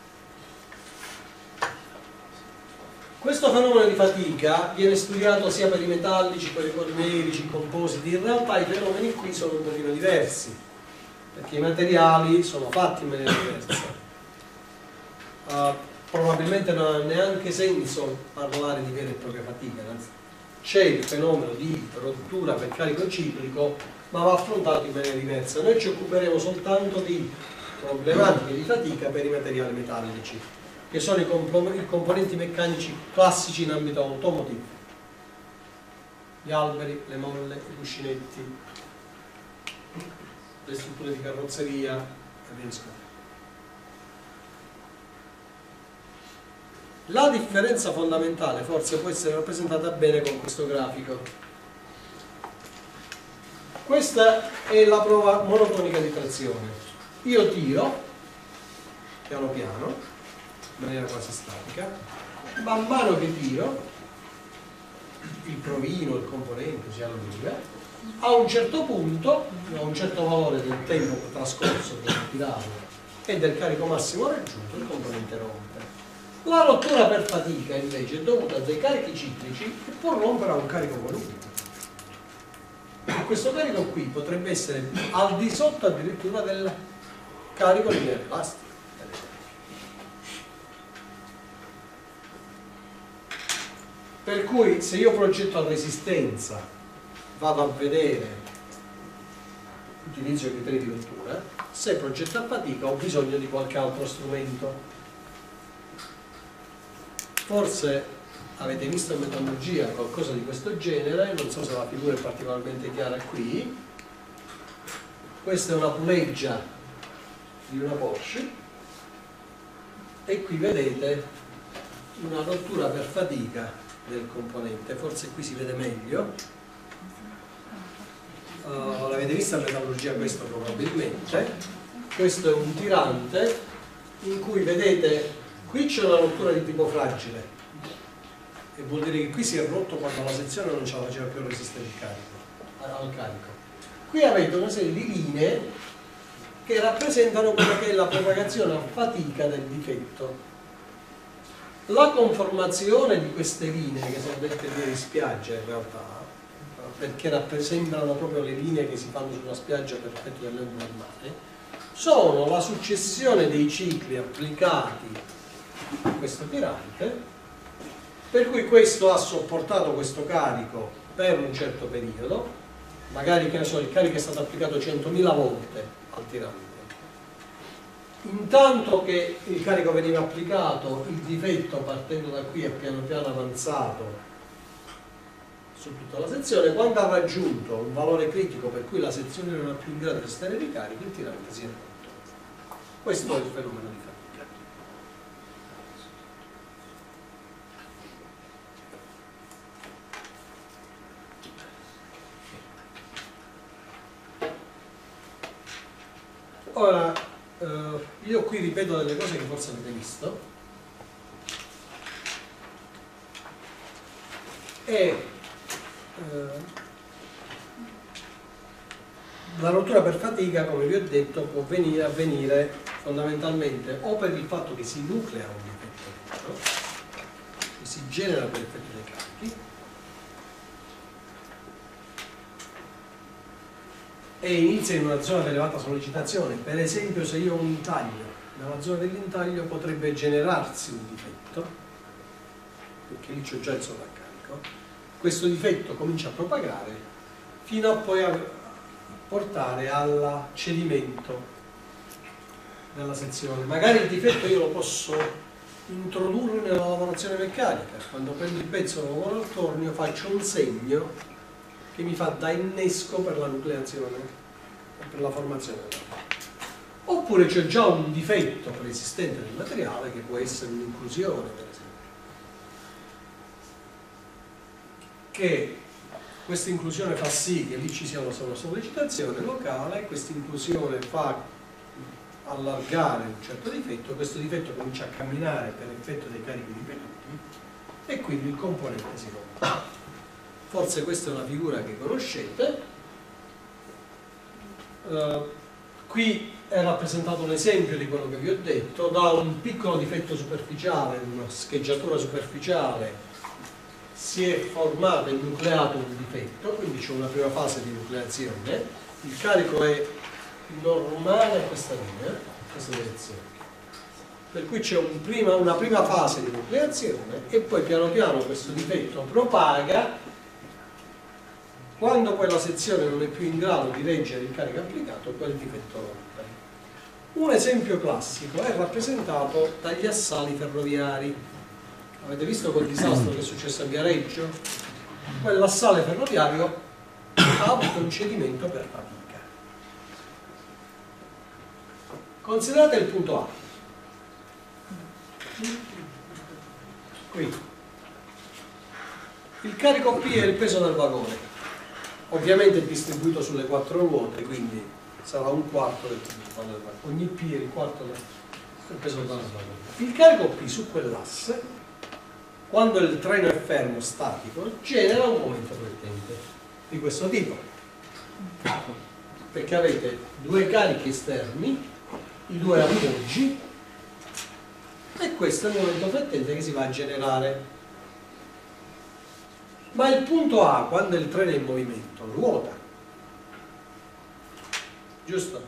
Questo fenomeno di fatica viene studiato sia per i metallici, per i polimerici, i compositi. In realtà i fenomeni qui sono un pochino diversi, perché i materiali sono fatti in maniera diversa. Probabilmente non ha neanche senso parlare di vera e propria fatica. C'è il fenomeno di rottura per carico ciclico, ma va affrontato in maniera diversa. Noi ci occuperemo soltanto di problematiche di fatica per i materiali metallici, che sono i componenti meccanici classici in ambito automotive: gli alberi, le molle, i cuscinetti, le strutture di carrozzeria e via discorrendo. La differenza fondamentale forse può essere rappresentata bene con questo grafico. Questa è la prova monotonica di trazione. Io tiro piano piano in maniera quasi statica, man mano che tiro il provino, il componente si allunga, a un certo punto, a un certo valore del tempo trascorso per tirarlo e del carico massimo raggiunto, il componente rompe. La rottura per fatica invece è dovuta a dei carichi ciclici che può rompere a un carico qualunque. E questo carico qui potrebbe essere al di sotto addirittura del carico lineare elastico. Per cui se io progetto a resistenza, vado a vedere, utilizzo i criteri di rottura, se progetto a fatica ho bisogno di qualche altro strumento. Forse avete visto in metallurgia qualcosa di questo genere, non so se la figura è particolarmente chiara qui. Questa è una puleggia di una Porsche e qui vedete una rottura per fatica del componente, forse qui si vede meglio. L'avete vista in metallurgia questo probabilmente. Questo è un tirante in cui vedete qui c'è una rottura di tipo fragile e vuol dire che qui si è rotto quando la sezione non ce la faceva più resistere al carico. Qui avete una serie di linee che rappresentano quella che è la propagazione a fatica del difetto. La conformazione di queste linee, che sono dette linee di spiaggia in realtà, perché rappresentano proprio le linee che si fanno sulla spiaggia per effetto dell'onda del mare, sono la successione dei cicli applicati a questo tirante, per cui questo ha sopportato questo carico per un certo periodo, magari, che ne so, il carico è stato applicato 100.000 volte al tirante. Intanto che il carico veniva applicato, il difetto, partendo da qui, è piano piano avanzato su tutta la sezione. Quando ha raggiunto un valore critico per cui la sezione non è più in grado di sostenere i carichi, il tirante si è rotto. Questo è il fenomeno di fatica. Ora, io qui ripeto delle cose che forse avete visto, e la rottura per fatica, come vi ho detto, può avvenire fondamentalmente o per il fatto che si nuclea un difetto, che si genera per effetto dei carichi, e inizia in una zona di elevata sollecitazione. Per esempio, se io ho un intaglio, nella zona dell'intaglio potrebbe generarsi un difetto, perché lì c'ho già il sovraccarico. Questo difetto comincia a propagare fino a poi portare al cedimento della sezione. Magari il difetto io lo posso introdurre nella lavorazione meccanica. Quando prendo il pezzo e lo lavoro al tornio, faccio un segno che mi fa da innesco per la nucleazione e per la formazione della parte. Oppure c'è già un difetto preesistente nel materiale, che può essere un'inclusione, per esempio, che questa inclusione fa sì che lì ci sia una sollecitazione locale, questa inclusione fa allargare un certo difetto, questo difetto comincia a camminare per effetto dei carichi ripetuti e quindi il componente si rompe. Forse questa è una figura che conoscete. Qui è rappresentato un esempio di quello che vi ho detto. Da un piccolo difetto superficiale, una scheggiatura superficiale, si è formato e nucleato un difetto, quindi c'è una prima fase di nucleazione. Il carico è normale a questa linea, a questa direzione, per cui c'è una prima fase di nucleazione e poi piano piano questo difetto propaga. Quando poi la sezione non è più in grado di reggere il carico applicato, quel difetto rompe. Un esempio classico è rappresentato dagli assali ferroviari. Avete visto quel disastro che è successo a Viareggio? Quell'assale ferroviario ha avuto un cedimento per fatica. Considerate il punto A. Qui. Il carico P è il peso del vagone. Ovviamente è distribuito sulle 4 ruote, quindi sarà un quarto del peso del vagone. Ogni P è il quarto del peso del vagone. Il carico P su quell'asse, quando il treno è fermo, statico, genera un momento flottante di questo tipo, perché avete due carichi esterni, i due appoggi, e questo è il momento flottante che si va a generare. Ma il punto A, quando il treno è in movimento, ruota, giusto?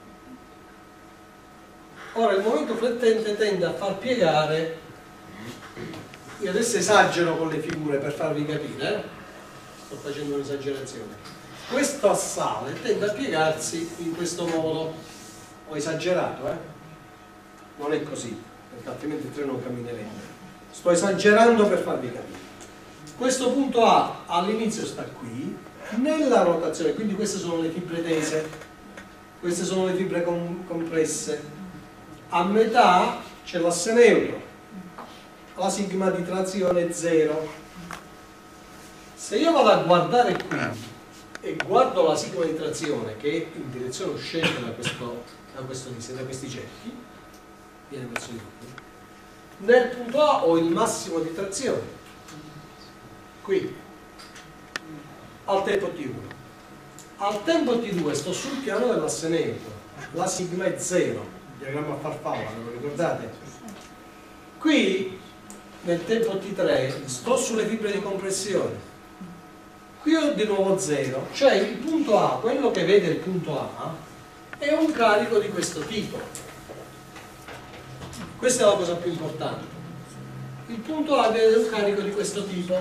Ora il momento flottante tende a far piegare. Io adesso esagero con le figure per farvi capire, sto facendo un'esagerazione. Questo assale tende a piegarsi in questo modo. Ho esagerato, non è così, perché altrimenti il treno non camminerebbe. Sto esagerando per farvi capire. Questo punto A all'inizio sta qui, nella rotazione, quindi queste sono le fibre tese, queste sono le fibre compresse. A metà c'è l'asse neutro, la sigma di trazione è 0. Se io vado a guardare qui e guardo la sigma di trazione che è in direzione uscente da questi cerchi, viene verso il qui, nel punto A ho il massimo di trazione, qui, al tempo T1. Al tempo T2 sto sul piano dell'asse neutro, la sigma è 0, il diagramma a farfalla, ve lo ricordate? Qui, nel tempo T3, sto sulle fibre di compressione, qui ho di nuovo 0, cioè il punto A, quello che vede il punto A, è un carico di questo tipo. Questa è la cosa più importante. Il punto A è un carico di questo tipo.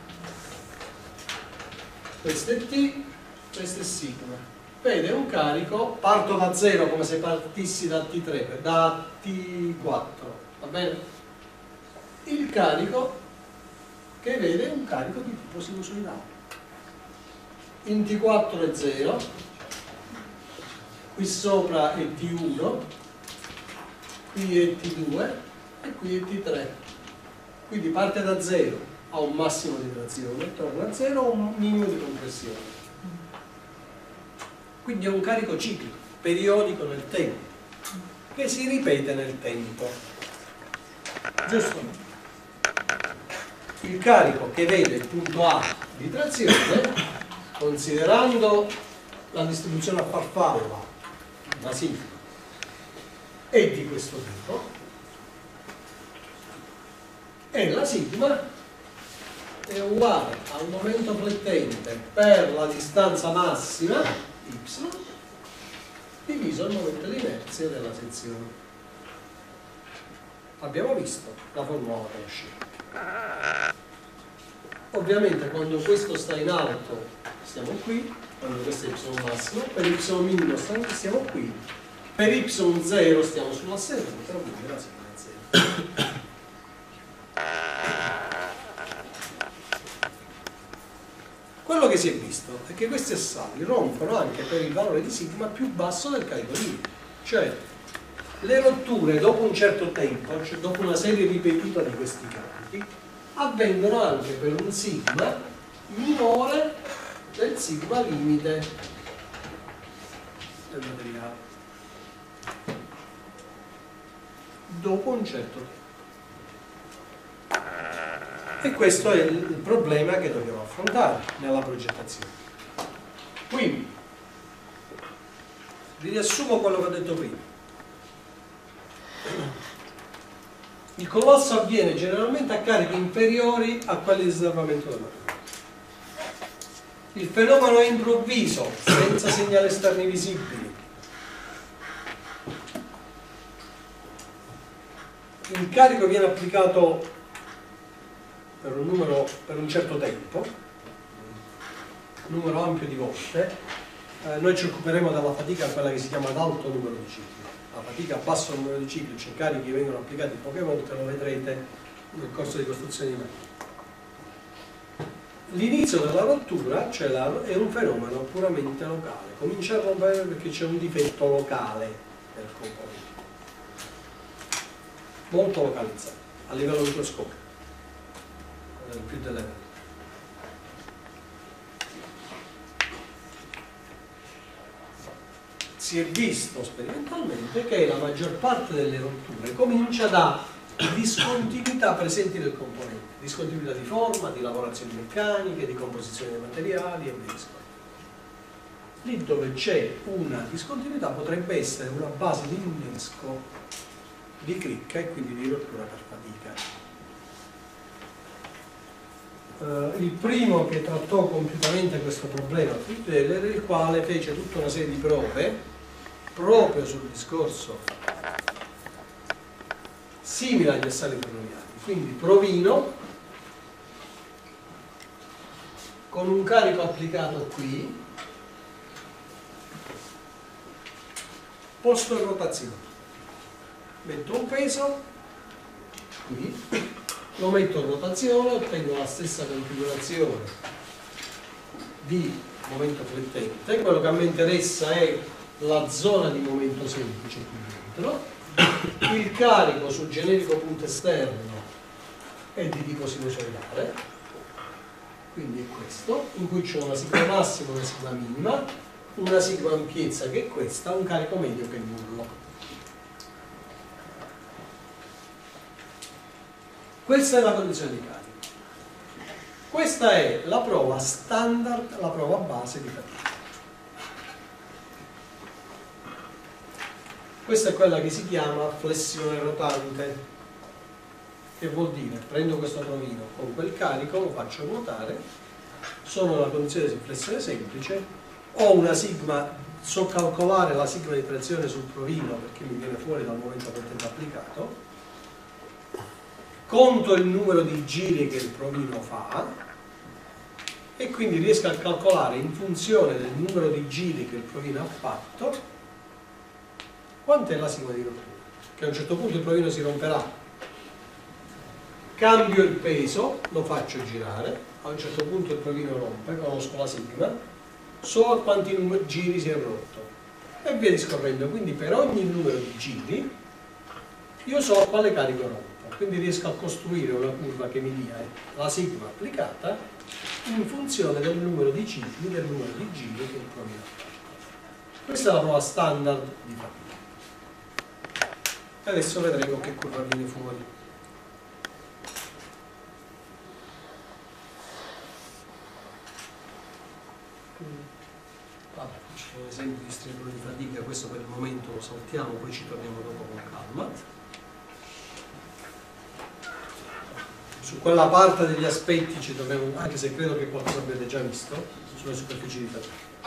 Questo è T, questo è sigma. Vede un carico, parto da 0 come se partissi da T3, da T4, va bene? Il carico che vede è un carico di tipo sinusoidale. In T4 è 0, qui sopra è T1, qui è T2 e qui è T3. Quindi parte da 0, ha un massimo di trazione, torna a 0, ha un minimo di compressione. Quindi è un carico ciclico, periodico nel tempo, che si ripete nel tempo. Giusto? Il carico che vede il punto A di trazione, considerando la distribuzione a farfalla, la sigma, è di questo tipo, e la sigma è uguale al momento flettente per la distanza massima y diviso il momento di inerzia della sezione. Abbiamo visto, la formula la conosciamo. Ovviamente quando questo sta in alto stiamo qui, quando questo è y massimo, per y minimo stiamo qui, per y0 stiamo sull'asse neutra, quindi la sigma è 0. Quello che si è visto è che questi assali rompono anche per il valore di sigma più basso del carico limite, cioè le rotture dopo un certo tempo, cioè dopo una serie ripetuta di questi carichi, avvengono anche per un sigma minore del sigma limite del materiale dopo un certo tempo. E questo è il problema che dobbiamo affrontare nella progettazione. Quindi, vi riassumo quello che ho detto prima. Il collasso avviene generalmente a carichi inferiori a quelli di snervamento del materiale. Il fenomeno è improvviso, senza segnali esterni visibili. Il carico viene applicato per un certo tempo, un numero ampio di volte. Noi ci occuperemo della fatica, quella che si chiama ad alto numero di cicli. La fatica a basso numero di cicli, cioè carichi che vengono applicati poche volte, lo vedrete nel corso di costruzione di macchina. L'inizio della rottura, cioè è un fenomeno puramente locale. Comincia a rompere perché c'è un difetto locale nel componente, molto localizzato, a livello microscopico, più delle volte. Si è visto sperimentalmente che la maggior parte delle rotture comincia da discontinuità presenti nel componente, discontinuità di forma, di lavorazioni meccaniche, di composizione dei materiali e via discorrendo. Lì dove c'è una discontinuità potrebbe essere una base di innesco di cricca e quindi di rottura per fatica. Il primo che trattò compiutamente questo problema, Fritteller, il quale fece tutta una serie di prove proprio sul discorso simile agli assali ferroviari, quindi provino con un carico applicato qui, posto in rotazione, metto un peso qui, lo metto in rotazione, ottengo la stessa configurazione di momento flettente. Quello che a me interessa è la zona di momento semplice qui dentro. Il carico sul generico punto esterno è di tipo sinusoidale, quindi è questo, in cui c'è una sigma massima e una sigma minima, una sigma ampiezza che è questa, un carico medio che è nullo. Questa è la condizione di carico. Questa è la prova standard, la prova base di fatica. Questa è quella che si chiama flessione rotante, che vuol dire prendo questo provino con quel carico, lo faccio ruotare, sono nella condizione di flessione semplice ho una sigma, so calcolare la sigma di trazione sul provino perché mi viene fuori dal momento potente applicato, conto il numero di giri che il provino fa e quindi riesco a calcolare in funzione del numero di giri che il provino ha fatto quant'è la sigma di rottura, che a un certo punto il provino si romperà, cambio il peso, lo faccio girare, a un certo punto il provino rompe, conosco la sigma, so a quanti giri si è rotto e via discorrendo. Quindi per ogni numero di giri io so a quale carico rompo, quindi riesco a costruire una curva che mi dia la sigma applicata in funzione del numero di cicli, del numero di giri che il provino ha fatto. Questa è la prova standard di fatica. Adesso vedremo che curva viene fuori. Vabbè, ci sono esempi di stringoli di fatica, questo per il momento lo saltiamo, poi ci torniamo dopo con calma. Su quella parte degli aspetti ci dobbiamo, anche se credo che qualcosa avete già visto, sulle superfici di fatica.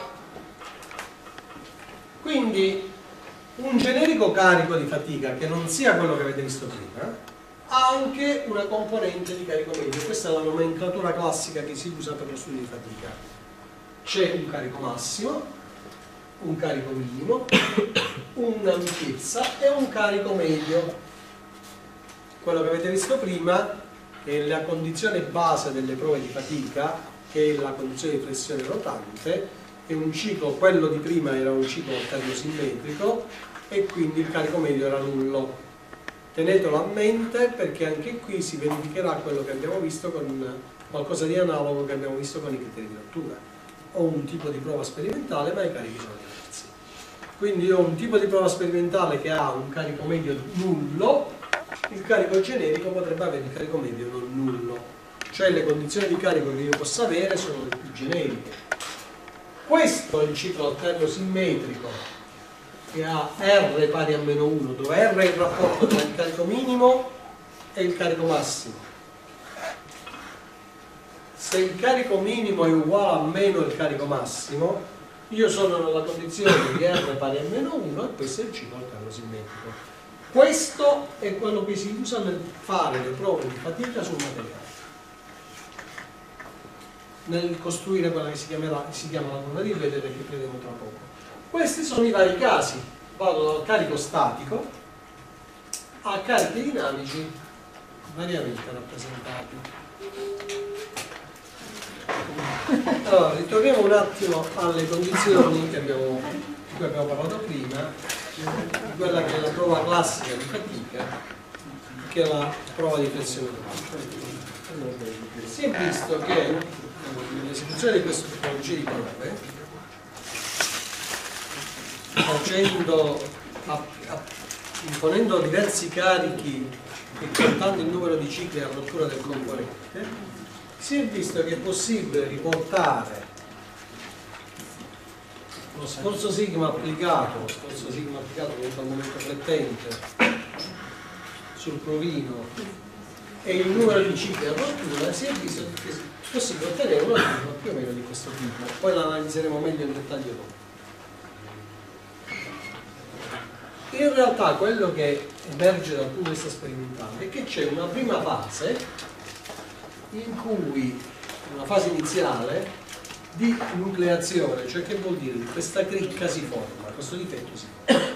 Quindi un generico carico di fatica che non sia quello che avete visto prima ha anche una componente di carico medio. Questa è la nomenclatura classica che si usa per lo studio di fatica. C'è un carico massimo, un carico minimo, un'ampiezza e un carico medio. Quello che avete visto prima è la condizione base delle prove di fatica, che è la condizione di flessione rotante, è un ciclo, quello di prima era un ciclo alterno simmetrico e quindi il carico medio era nullo. Tenetelo a mente perché anche qui si verificherà quello che abbiamo visto con qualcosa di analogo che abbiamo visto con i criteri di rottura. Ho un tipo di prova sperimentale ma i carichi sono diversi. Quindi ho un tipo di prova sperimentale che ha un carico medio nullo, il carico generico potrebbe avere il carico medio non nullo, cioè le condizioni di carico che io possa avere sono le più generiche. Questo è il ciclo alterno simmetrico che ha R pari a meno 1, dove R è il rapporto tra il carico minimo e il carico massimo. Se il carico minimo è uguale a meno il carico massimo, io sono nella condizione di R pari a meno 1 e questo è il ciclo alterno simmetrico. Questo è quello che si usa nel fare le prove di fatica sul materiale, nel costruire quella che si chiama la curva di vedere che vedremo tra poco. Questi sono i vari casi, vado dal carico statico a carichi dinamici variamente rappresentati. Allora, ritorniamo un attimo alle condizioni di cui abbiamo parlato prima, di quella che è la prova classica di fatica, che è la prova di flessione rotante. Si è visto che nell'esecuzione di questa tipologia di prove, imponendo diversi carichi e contando il numero di cicli a rottura del componente, si è visto che è possibile riportare lo sforzo sigma applicato dentro al momento flettente sul provino e il numero di cicli a rottura, si è visto che è possibile ottenere una curva più o meno di questo tipo. Poi la analizzeremo meglio in dettaglio dopo. In realtà quello che emerge dal punto di vista sperimentale è che c'è una prima fase in cui, una fase iniziale di nucleazione, cioè che vuol dire che questa cricca si forma, questo difetto si forma.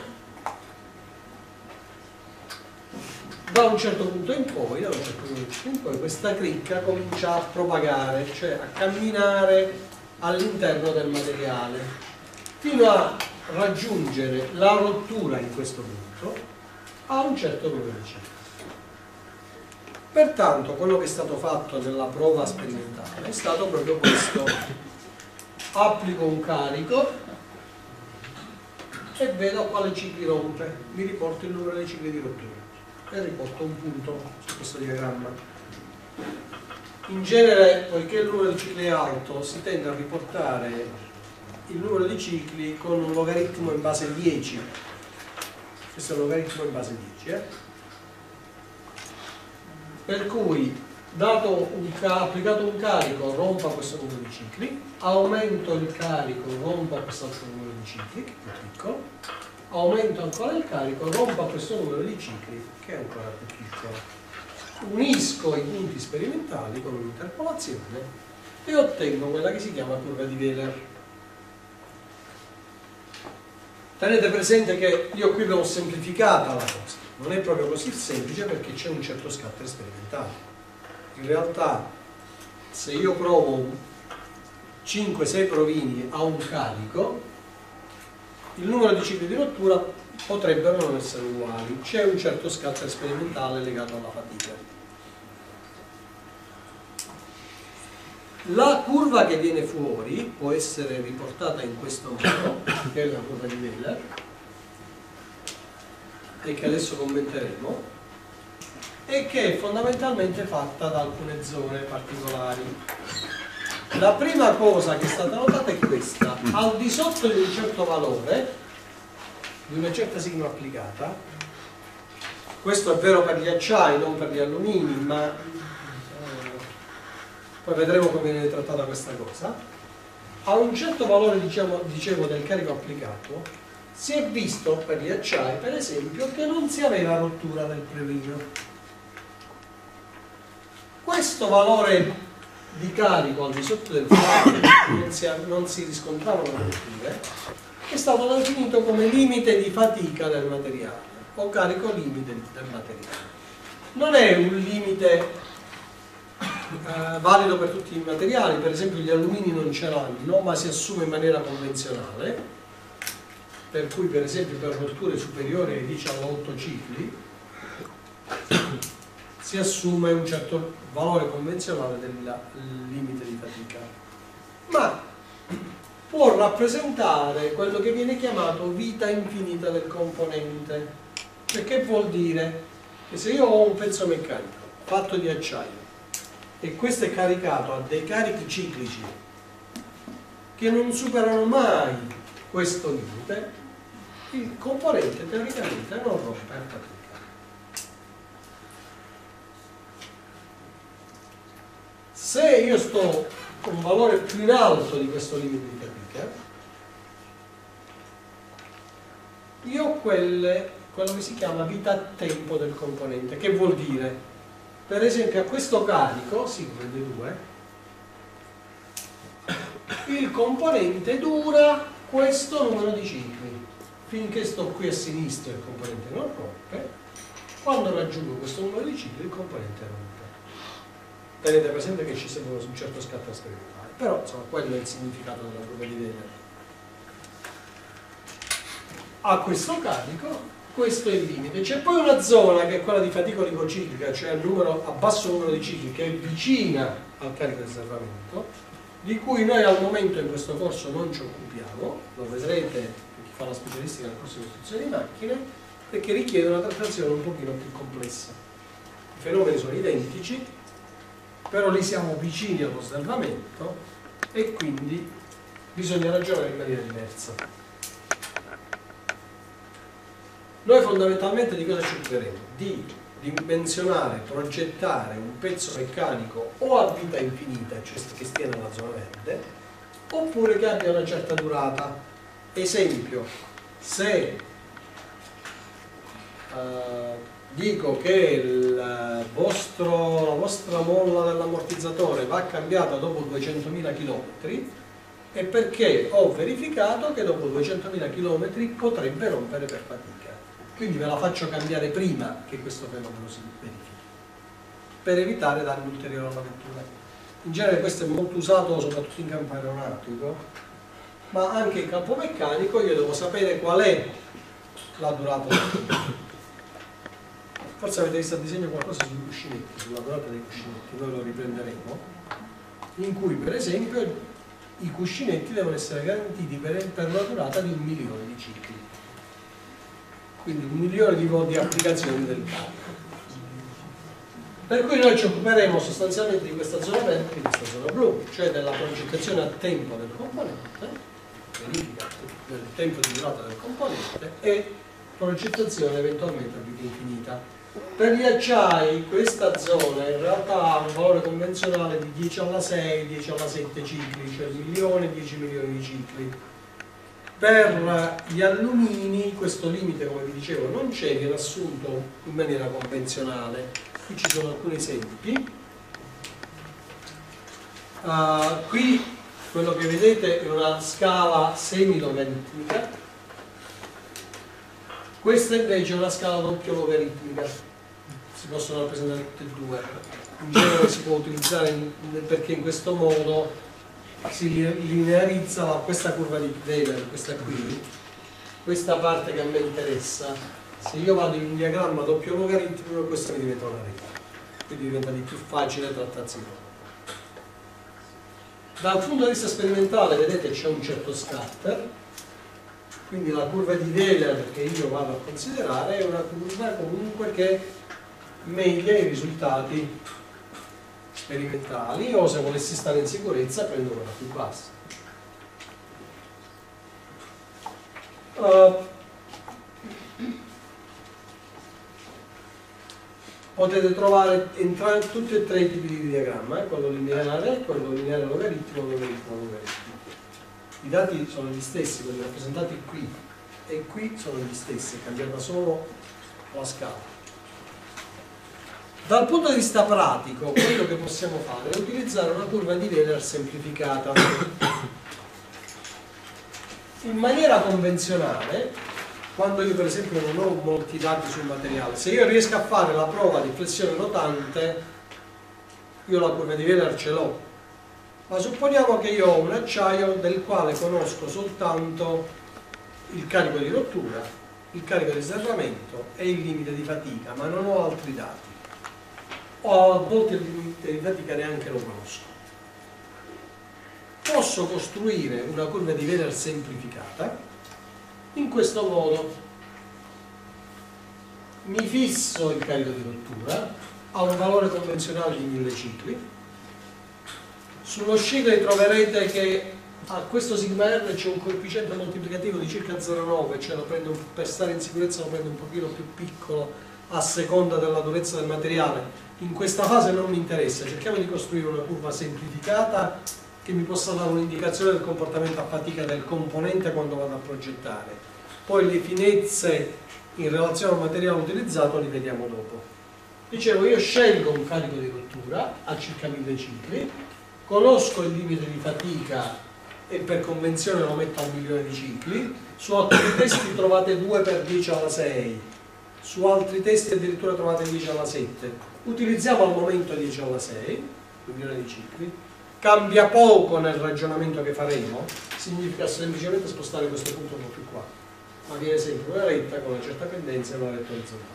Da un certo punto in poi, questa cricca comincia a propagare, cioè a camminare all'interno del materiale, fino a raggiungere la rottura in questo punto a un certo numero di cicli. Pertanto quello che è stato fatto nella prova sperimentale è stato proprio questo: applico un carico e vedo a quale cicli rompe, mi riporto il numero dei cicli di rottura e riporto un punto su questo diagramma. In genere, poiché il numero di cicli è alto, si tende a riportare il numero di cicli con un logaritmo in base 10. Questo è il logaritmo in base 10, Per cui applicato un carico, rompa questo numero di cicli, aumento il carico, rompa quest'altro numero di cicli, che è più piccolo, aumento ancora il carico, rompa questo numero di cicli, che è ancora più piccolo. Unisco i punti sperimentali con un'interpolazione e ottengo quella che si chiama curva di Wheeler. Tenete presente che io qui l'ho semplificata la cosa, non è proprio così semplice perché c'è un certo scatter sperimentale. In realtà se io provo 5-6 provini a un carico, il numero di cicli di rottura potrebbero non essere uguali, c'è un certo scatter sperimentale legato alla fatica. La curva che viene fuori può essere riportata in questo modo, che è la curva di Wheeler, e che adesso commenteremo, e che è fondamentalmente fatta da alcune zone particolari. La prima cosa che è stata notata è questa: al di sotto di un certo valore, di una certa sigma applicata, questo è vero per gli acciai, non per gli allumini, ma poi vedremo come viene trattata questa cosa. A un certo valore, dicevo, del carico applicato, si è visto per gli acciai, per esempio, che non si aveva rottura del prelino. Questo valore di carico al di sotto del quale non si riscontravano rotture è stato definito come limite di fatica del materiale o carico limite del materiale. Non è un limite valido per tutti i materiali, per esempio gli allumini non ce l'hanno, ma si assume in maniera convenzionale, per cui per esempio per rotture superiori ai 18 cicli si assume un certo valore convenzionale del limite di fatica, ma può rappresentare quello che viene chiamato vita infinita del componente. Perché vuol dire che se io ho un pezzo meccanico fatto di acciaio e questo è caricato a dei carichi ciclici che non superano mai questo limite, il componente teoricamente non rompe a fatica. Se io sto con un valore più in alto di questo limite di fatica, io ho quello che si chiama vita a tempo del componente, che vuol dire, per esempio, a questo carico, sigma D2, il componente dura questo numero di cicli. Finché sto qui a sinistra il componente non rompe, quando raggiungo questo numero di cicli il componente rompe. Tenete presente che ci serve un certo scatto sperimentale, però insomma quello è il significato della curva di Wheeler. A questo carico questo è il limite. C'è poi una zona che è quella di fatica oligociclica, cioè a basso numero di cicli, che è vicina al carico di serramento, di cui noi al momento in questo corso non ci occupiamo, lo vedrete per chi fa la specialistica nel corso di costruzione di macchine, perché richiede una trattazione un pochino più complessa. I fenomeni sono identici, però lì siamo vicini allo snervamento e quindi bisogna ragionare in maniera diversa. Noi fondamentalmente di cosa ci occuperemo? Di dimensionare, progettare un pezzo meccanico o a vita infinita, cioè che stia nella zona verde, oppure che abbia una certa durata. Esempio, se dico che la vostra molla dell'ammortizzatore va cambiata dopo 200.000 km, è perché ho verificato che dopo 200.000 km potrebbe rompere per fatica. Quindi ve la faccio cambiare prima che questo fenomeno si verifichi, per evitare danni ulteriori alla vettura. In genere questo è molto usato soprattutto in campo aeronautico, ma anche in campo meccanico io devo sapere qual è la durata del ciclo. Forse avete visto al disegno qualcosa sui cuscinetti, sulla durata dei cuscinetti, noi lo riprenderemo, in cui per esempio i cuscinetti devono essere garantiti per una durata di 1 milione di cicli, quindi 1 milione di applicazioni del carico. Per cui noi ci occuperemo sostanzialmente di questa zona verde e di questa zona blu, cioè della progettazione a tempo del componente, verifica del tempo di durata del componente e progettazione eventualmente a vita infinita. Per gli acciai questa zona in realtà ha un valore convenzionale di 10 alla 6, 10 alla 7 cicli, cioè milione, 10 milioni di cicli. Per gli allumini questo limite, come vi dicevo, non c'è, viene assunto in maniera convenzionale. Qui ci sono alcuni esempi. Qui quello che vedete è una scala semi-logaritmica, questa invece è una scala doppio logaritmica. Si possono rappresentare tutte e due. In genere si può utilizzare perché in questo modo si linearizza questa curva di Taylor, questa qui, questa parte che a me interessa. Se io vado in un diagramma doppio logaritmico, questa mi diventa una rete, quindi diventa di più facile trattazione. Dal punto di vista sperimentale, vedete, c'è un certo scatter, quindi la curva di Taylor che io vado a considerare è una curva comunque che media i risultati sperimentali, o se volessi stare in sicurezza prendo quella più bassa. Potete trovare tutti e tre i tipi di diagramma, quello lineare logaritmico, logaritmo. I dati sono gli stessi, quelli rappresentati qui e qui sono gli stessi, è cambiata solo la scala. Dal punto di vista pratico, quello che possiamo fare è utilizzare una curva di Taylor semplificata. In maniera convenzionale, quando io per esempio non ho molti dati sul materiale, se io riesco a fare la prova di flessione rotante, io la curva di Taylor ce l'ho. Ma supponiamo che io ho un acciaio del quale conosco soltanto il carico di rottura, il carico di serramento e il limite di fatica, ma non ho altri dati. O a volte il limite di fatica neanche lo conosco. Posso costruire una curva di Taylor semplificata in questo modo. Mi fisso il carico di rottura a un valore convenzionale di 1000 cicli. Sullo sciclo troverete che a questo sigma R c'è un coefficiente moltiplicativo di circa 0,9, cioè per stare in sicurezza lo prendo un pochino più piccolo a seconda della durezza del materiale. In questa fase non mi interessa, cerchiamo di costruire una curva semplificata che mi possa dare un'indicazione del comportamento a fatica del componente quando vado a progettare. Poi le finezze in relazione al materiale utilizzato li vediamo dopo. Dicevo, io scelgo un carico di rottura a circa 1000 cicli, conosco il limite di fatica e per convenzione lo metto a 1.000.000 di cicli. Su altri testi trovate 2 per 10 alla 6, su altri testi addirittura trovate 10 alla 7. Utilizziamo al momento 10 alla 6, 1.000.000 di cicli. Cambia poco nel ragionamento che faremo, significa semplicemente spostare questo punto un po' più qua, ma viene sempre una retta con una certa pendenza e una retta orizzontale.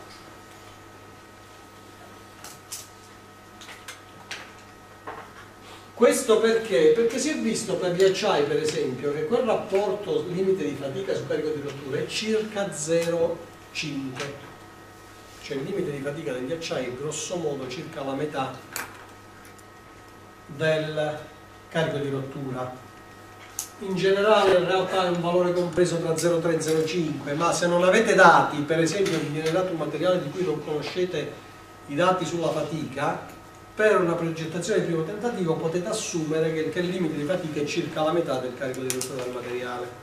Questo perché? Perché si è visto per gli acciai, per esempio, che quel rapporto limite di fatica su carico di rottura è circa 0,5. Cioè il limite di fatica degli acciai è grosso modo circa la metà del carico di rottura. In generale in realtà è un valore compreso tra 0,3 e 0,5, ma se non avete dati, per esempio vi viene dato un materiale di cui non conoscete i dati sulla fatica, per una progettazione di primo tentativo potete assumere che il limite di fatica è circa la metà del carico di rottura del materiale.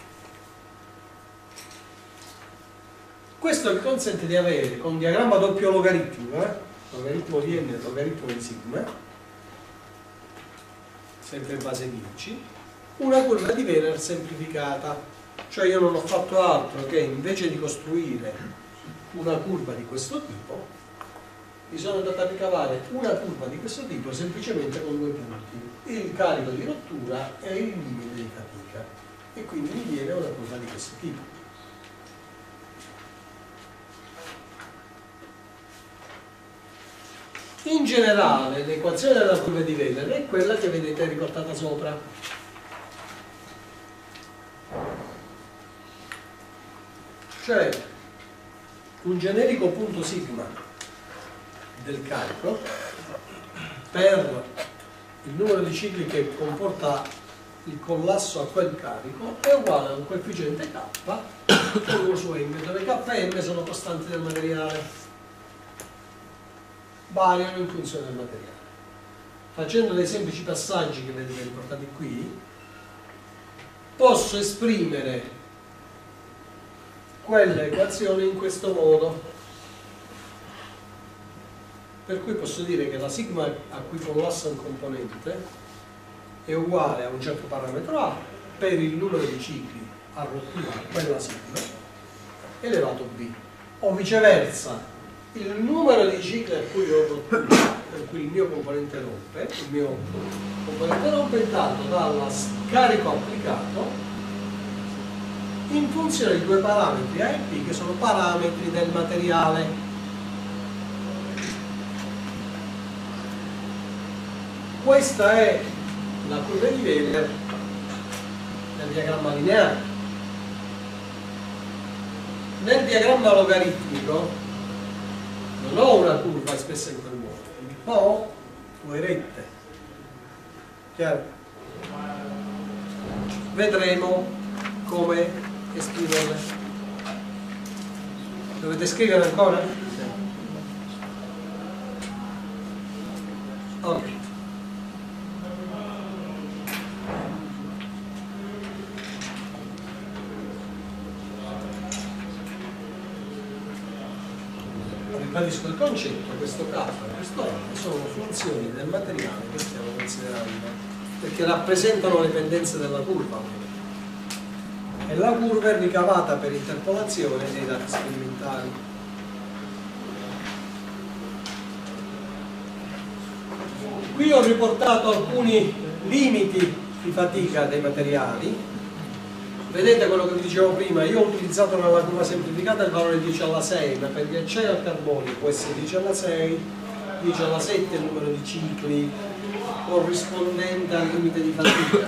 Questo vi consente di avere, con un diagramma doppio logaritmico, logaritmo di n e logaritmo di sigma, sempre in base 10, una curva di Taylor semplificata. Cioè io non ho fatto altro che invece di costruire una curva di questo tipo, mi sono andato a ricavare una curva di questo tipo semplicemente con due punti, il carico di rottura e il limite di fatica, e quindi mi viene una curva di questo tipo. In generale l'equazione della curva di Taylor è quella che vedete riportata sopra. Cioè un generico punto sigma del carico per il numero di cicli che comporta il collasso a quel carico è uguale a un coefficiente k con 1 su m, dove k e m sono costanti del materiale. variano in funzione del materiale. Facendo dei semplici passaggi che vedete riportati qui, posso esprimere quell'equazione in questo modo. Per cui posso dire che la sigma a cui collassa un componente è uguale a un certo parametro A per il numero di cicli a rottura, quella sigma, elevato B. O viceversa, il numero di cicli a cui ho rottura, per cui il mio componente rompe, è dato dal scarico applicato in funzione di due parametri A e B che sono parametri del materiale. Questa è la curva di Wheeler del diagramma lineare. Nel diagramma logaritmico non ho una curva espressa in quel modo, ma ho due rette. Chiaro? Vedremo come esprimerle. Dovete scrivere ancora? Ok. Ribadisco il concetto, questo K e questo R sono funzioni del materiale che stiamo considerando, perché rappresentano le pendenze della curva e la curva è ricavata per interpolazione dei dati sperimentali. Qui ho riportato alcuni limiti di fatica dei materiali. Vedete quello che vi dicevo prima, io ho utilizzato nella curva semplificata il valore 10 alla 6, ma per gli acciai al carbonio può essere 10 alla 6, 10 alla 7 il numero di cicli corrispondente al limite di fatica.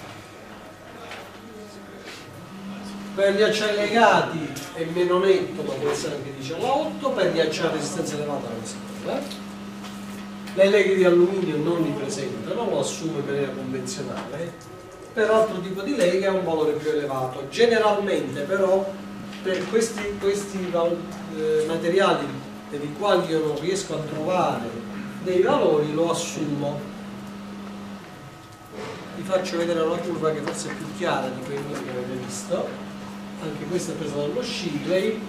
Per gli acciai legati è meno netto, ma può essere anche 10 alla 8, per gli acciai a resistenza elevata non si può. Le leghe di alluminio non li presentano, lo assumo in maniera convenzionale. Per altro tipo di leghe ha un valore più elevato. Generalmente però per questi materiali per i quali io non riesco a trovare dei valori lo assumo. Vi faccio vedere una curva che forse è più chiara di quella che avete visto. Anche questa è presa dallo Shigley.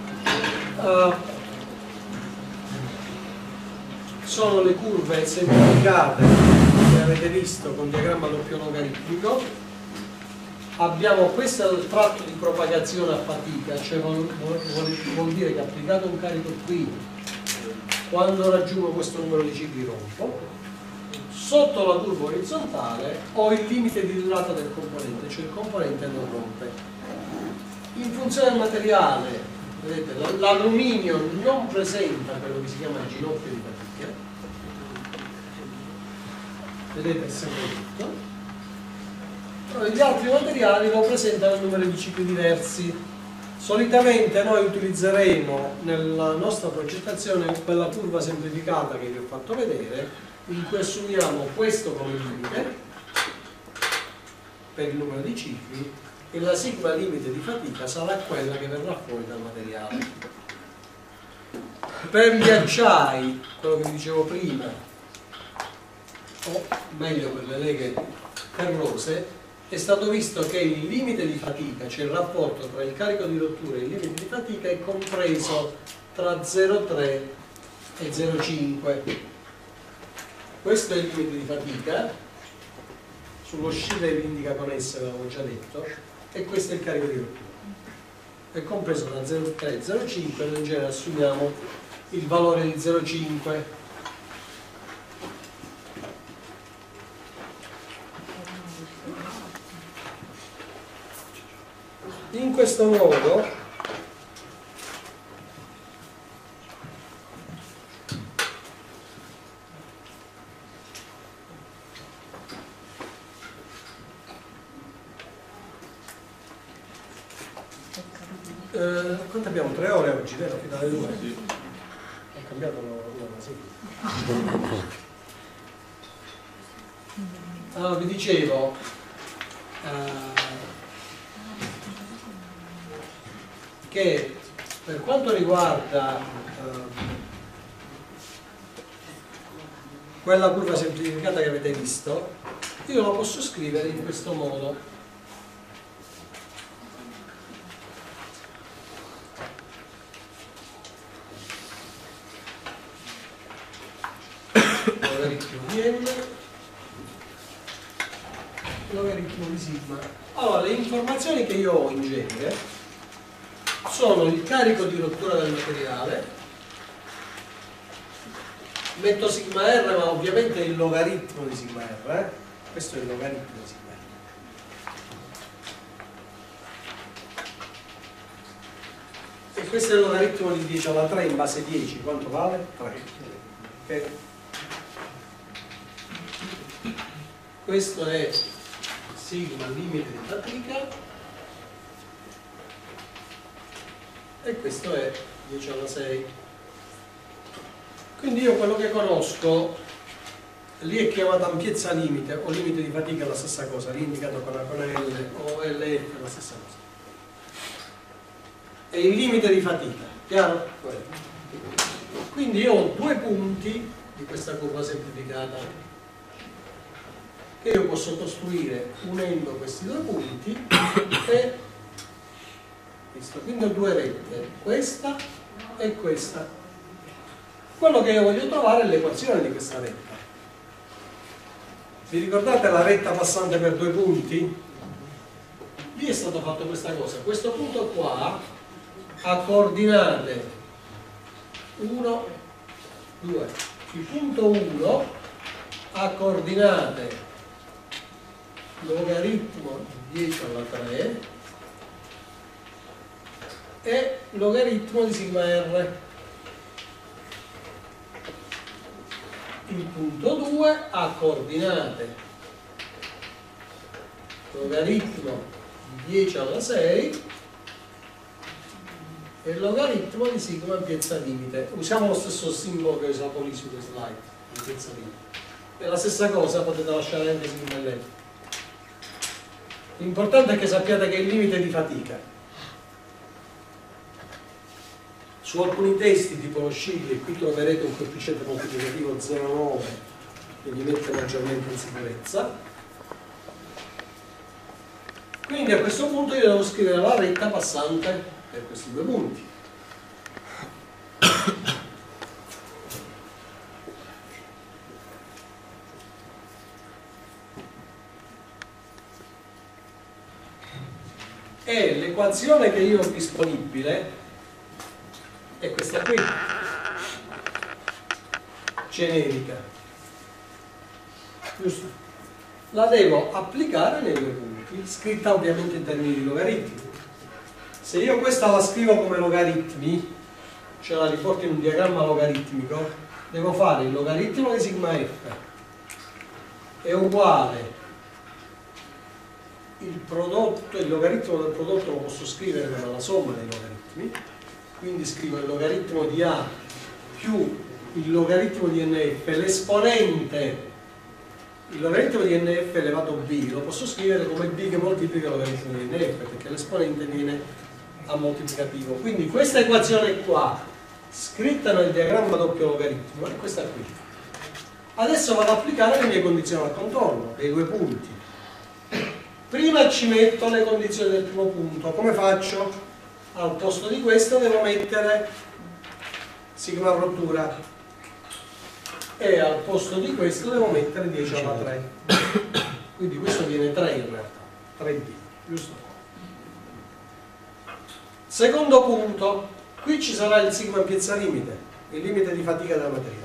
Sono le curve semplificate che avete visto con diagramma doppio logaritmico. Abbiamo questo è il tratto di propagazione a fatica, cioè vuol dire che applicato un carico qui, quando raggiungo questo numero di cicli rompo. Sotto la curva orizzontale ho il limite di durata del componente, cioè il componente non rompe. In funzione del materiale, vedete, l'alluminio non presenta quello che si chiama ginocchio di fatica. Vedete, è sempre tutto. Gli altri materiali lo presentano in numeri di cicli diversi. Solitamente noi utilizzeremo nella nostra progettazione quella curva semplificata che vi ho fatto vedere, in cui assumiamo questo come limite per il numero di cicli e la sigma limite di fatica sarà quella che verrà fuori dal materiale. Per gli acciai, quello che vi dicevo prima, o meglio per le leghe ferrose, è stato visto che il limite di fatica, cioè il rapporto tra il carico di rottura e il limite di fatica, è compreso tra 0,3 e 0,5. Questo è il limite di fatica, sullo Shigley vi indica con S, l'avevamo già detto, e questo è il carico di rottura. È compreso tra 0,3 e 0,5, noi in genere assumiamo il valore di 0,5. In questo modo quanto abbiamo? 3 ore oggi, vero? Fino alle 2? Sì. Ho cambiato l'ora, sì. Allora, vi dicevo che per quanto riguarda quella curva semplificata che avete visto, io la posso scrivere in questo modo. Logaritmo di n, logaritmo di sigma. Allora, le informazioni che io ho in genere sono il carico di rottura del materiale, metto sigma r, ma ovviamente è il logaritmo di sigma r, questo è il logaritmo di sigma r. E questo è il logaritmo di 10 alla 3 in base 10, quanto vale? 3. Okay. Questo è sigma limite di fatica e questo è 10 alla 6. Quindi io quello che conosco, lì è chiamata ampiezza limite o limite di fatica è la stessa cosa, lì indicato con L o LF è la stessa cosa. È il limite di fatica, chiaro? Quindi io ho due punti di questa curva semplificata che io posso costruire unendo questi due punti e questo. Quindi ho due rette, questa e questa. Quello che io voglio trovare è l'equazione di questa retta. Vi ricordate la retta passante per due punti? Lì è stato fatto questa cosa. Questo punto qua ha coordinate 1, 2. Il punto 1 ha coordinate logaritmo di 10 alla 3 e logaritmo di sigma r. Il punto 2 ha coordinate logaritmo di 10 alla 6 e logaritmo di sigma ampiezza limite. Usiamo lo stesso simbolo che ho usato lì sulle slide, ampiezza limite. È la stessa cosa, potete lasciare anche sigma e lente. L'importante è che sappiate che è il limite di fatica. Su alcuni testi tipo lo Scigli, qui troverete un coefficiente moltiplicativo 0,9 che vi mette maggiormente in sicurezza. Quindi a questo punto io devo scrivere la retta passante per questi due punti. E l'equazione che io ho disponibile è questa qui, generica, giusto? La devo applicare nei due punti, scritta ovviamente in termini di logaritmi. Se io questa la scrivo come logaritmi, cioè la riporto in un diagramma logaritmico, devo fare il logaritmo di sigma f è uguale il prodotto, il logaritmo del prodotto lo posso scrivere come la somma dei logaritmi, quindi scrivo il logaritmo di A più il logaritmo di NF, l'esponente, il logaritmo di NF elevato B lo posso scrivere come B che moltiplica il logaritmo di NF, perché l'esponente viene a moltiplicativo. Quindi questa equazione qua, scritta nel diagramma doppio logaritmo, è questa qui. Adesso vado ad applicare le mie condizioni al contorno, dei due punti. Prima ci metto le condizioni del primo punto. Come faccio? Al posto di questo devo mettere sigma rottura e al posto di questo devo mettere 10 alla 3. Quindi questo viene 3 in realtà, 3D, giusto? Secondo punto, qui ci sarà il sigma ampiezza limite, il limite di fatica della materia.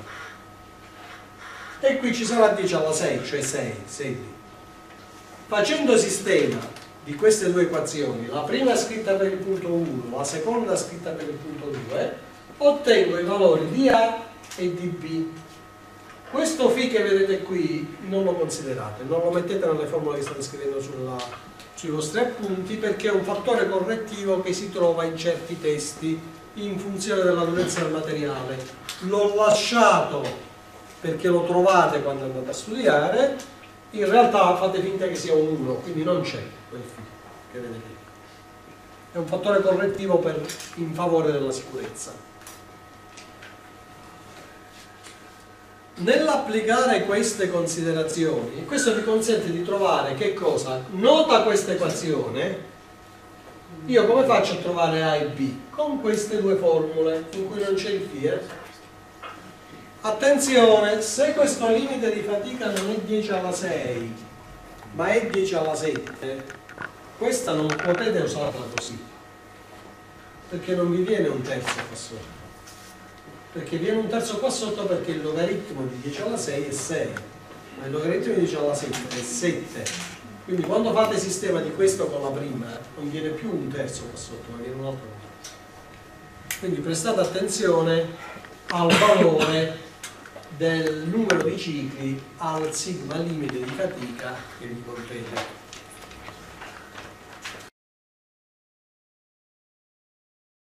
E qui ci sarà 10 alla 6, cioè 6D. Facendo sistema di queste due equazioni, la prima scritta per il punto 1, la seconda scritta per il punto 2, ottengo i valori di A e di B. Questo φ che vedete qui non lo considerate, non lo mettete nelle formule che state scrivendo sui vostri appunti, perché è un fattore correttivo che si trova in certi testi in funzione della durezza del materiale. L'ho lasciato perché lo trovate quando andate a studiare. In realtà fate finta che sia un 1, quindi non c'è quel φ che vedete. È un fattore correttivo in favore della sicurezza. nell'applicare queste considerazioni, questo vi consente di trovare che cosa? Nota questa equazione. Io come faccio a trovare A e B? Con queste due formule in cui non c'è il φ. Attenzione, se questo limite di fatica non è 10 alla 6 ma è 10 alla 7, questa non potete usarla così, perché non vi viene un terzo qua sotto, perché viene un terzo qua sotto perché il logaritmo di 10 alla 6 è 6, ma il logaritmo di 10 alla 7 è 7. Quindi quando fate sistema di questo con la prima non viene più un terzo qua sotto, ma viene un altro terzo. Quindi prestate attenzione al valore del numero di cicli al sigma limite di fatica che vi compete.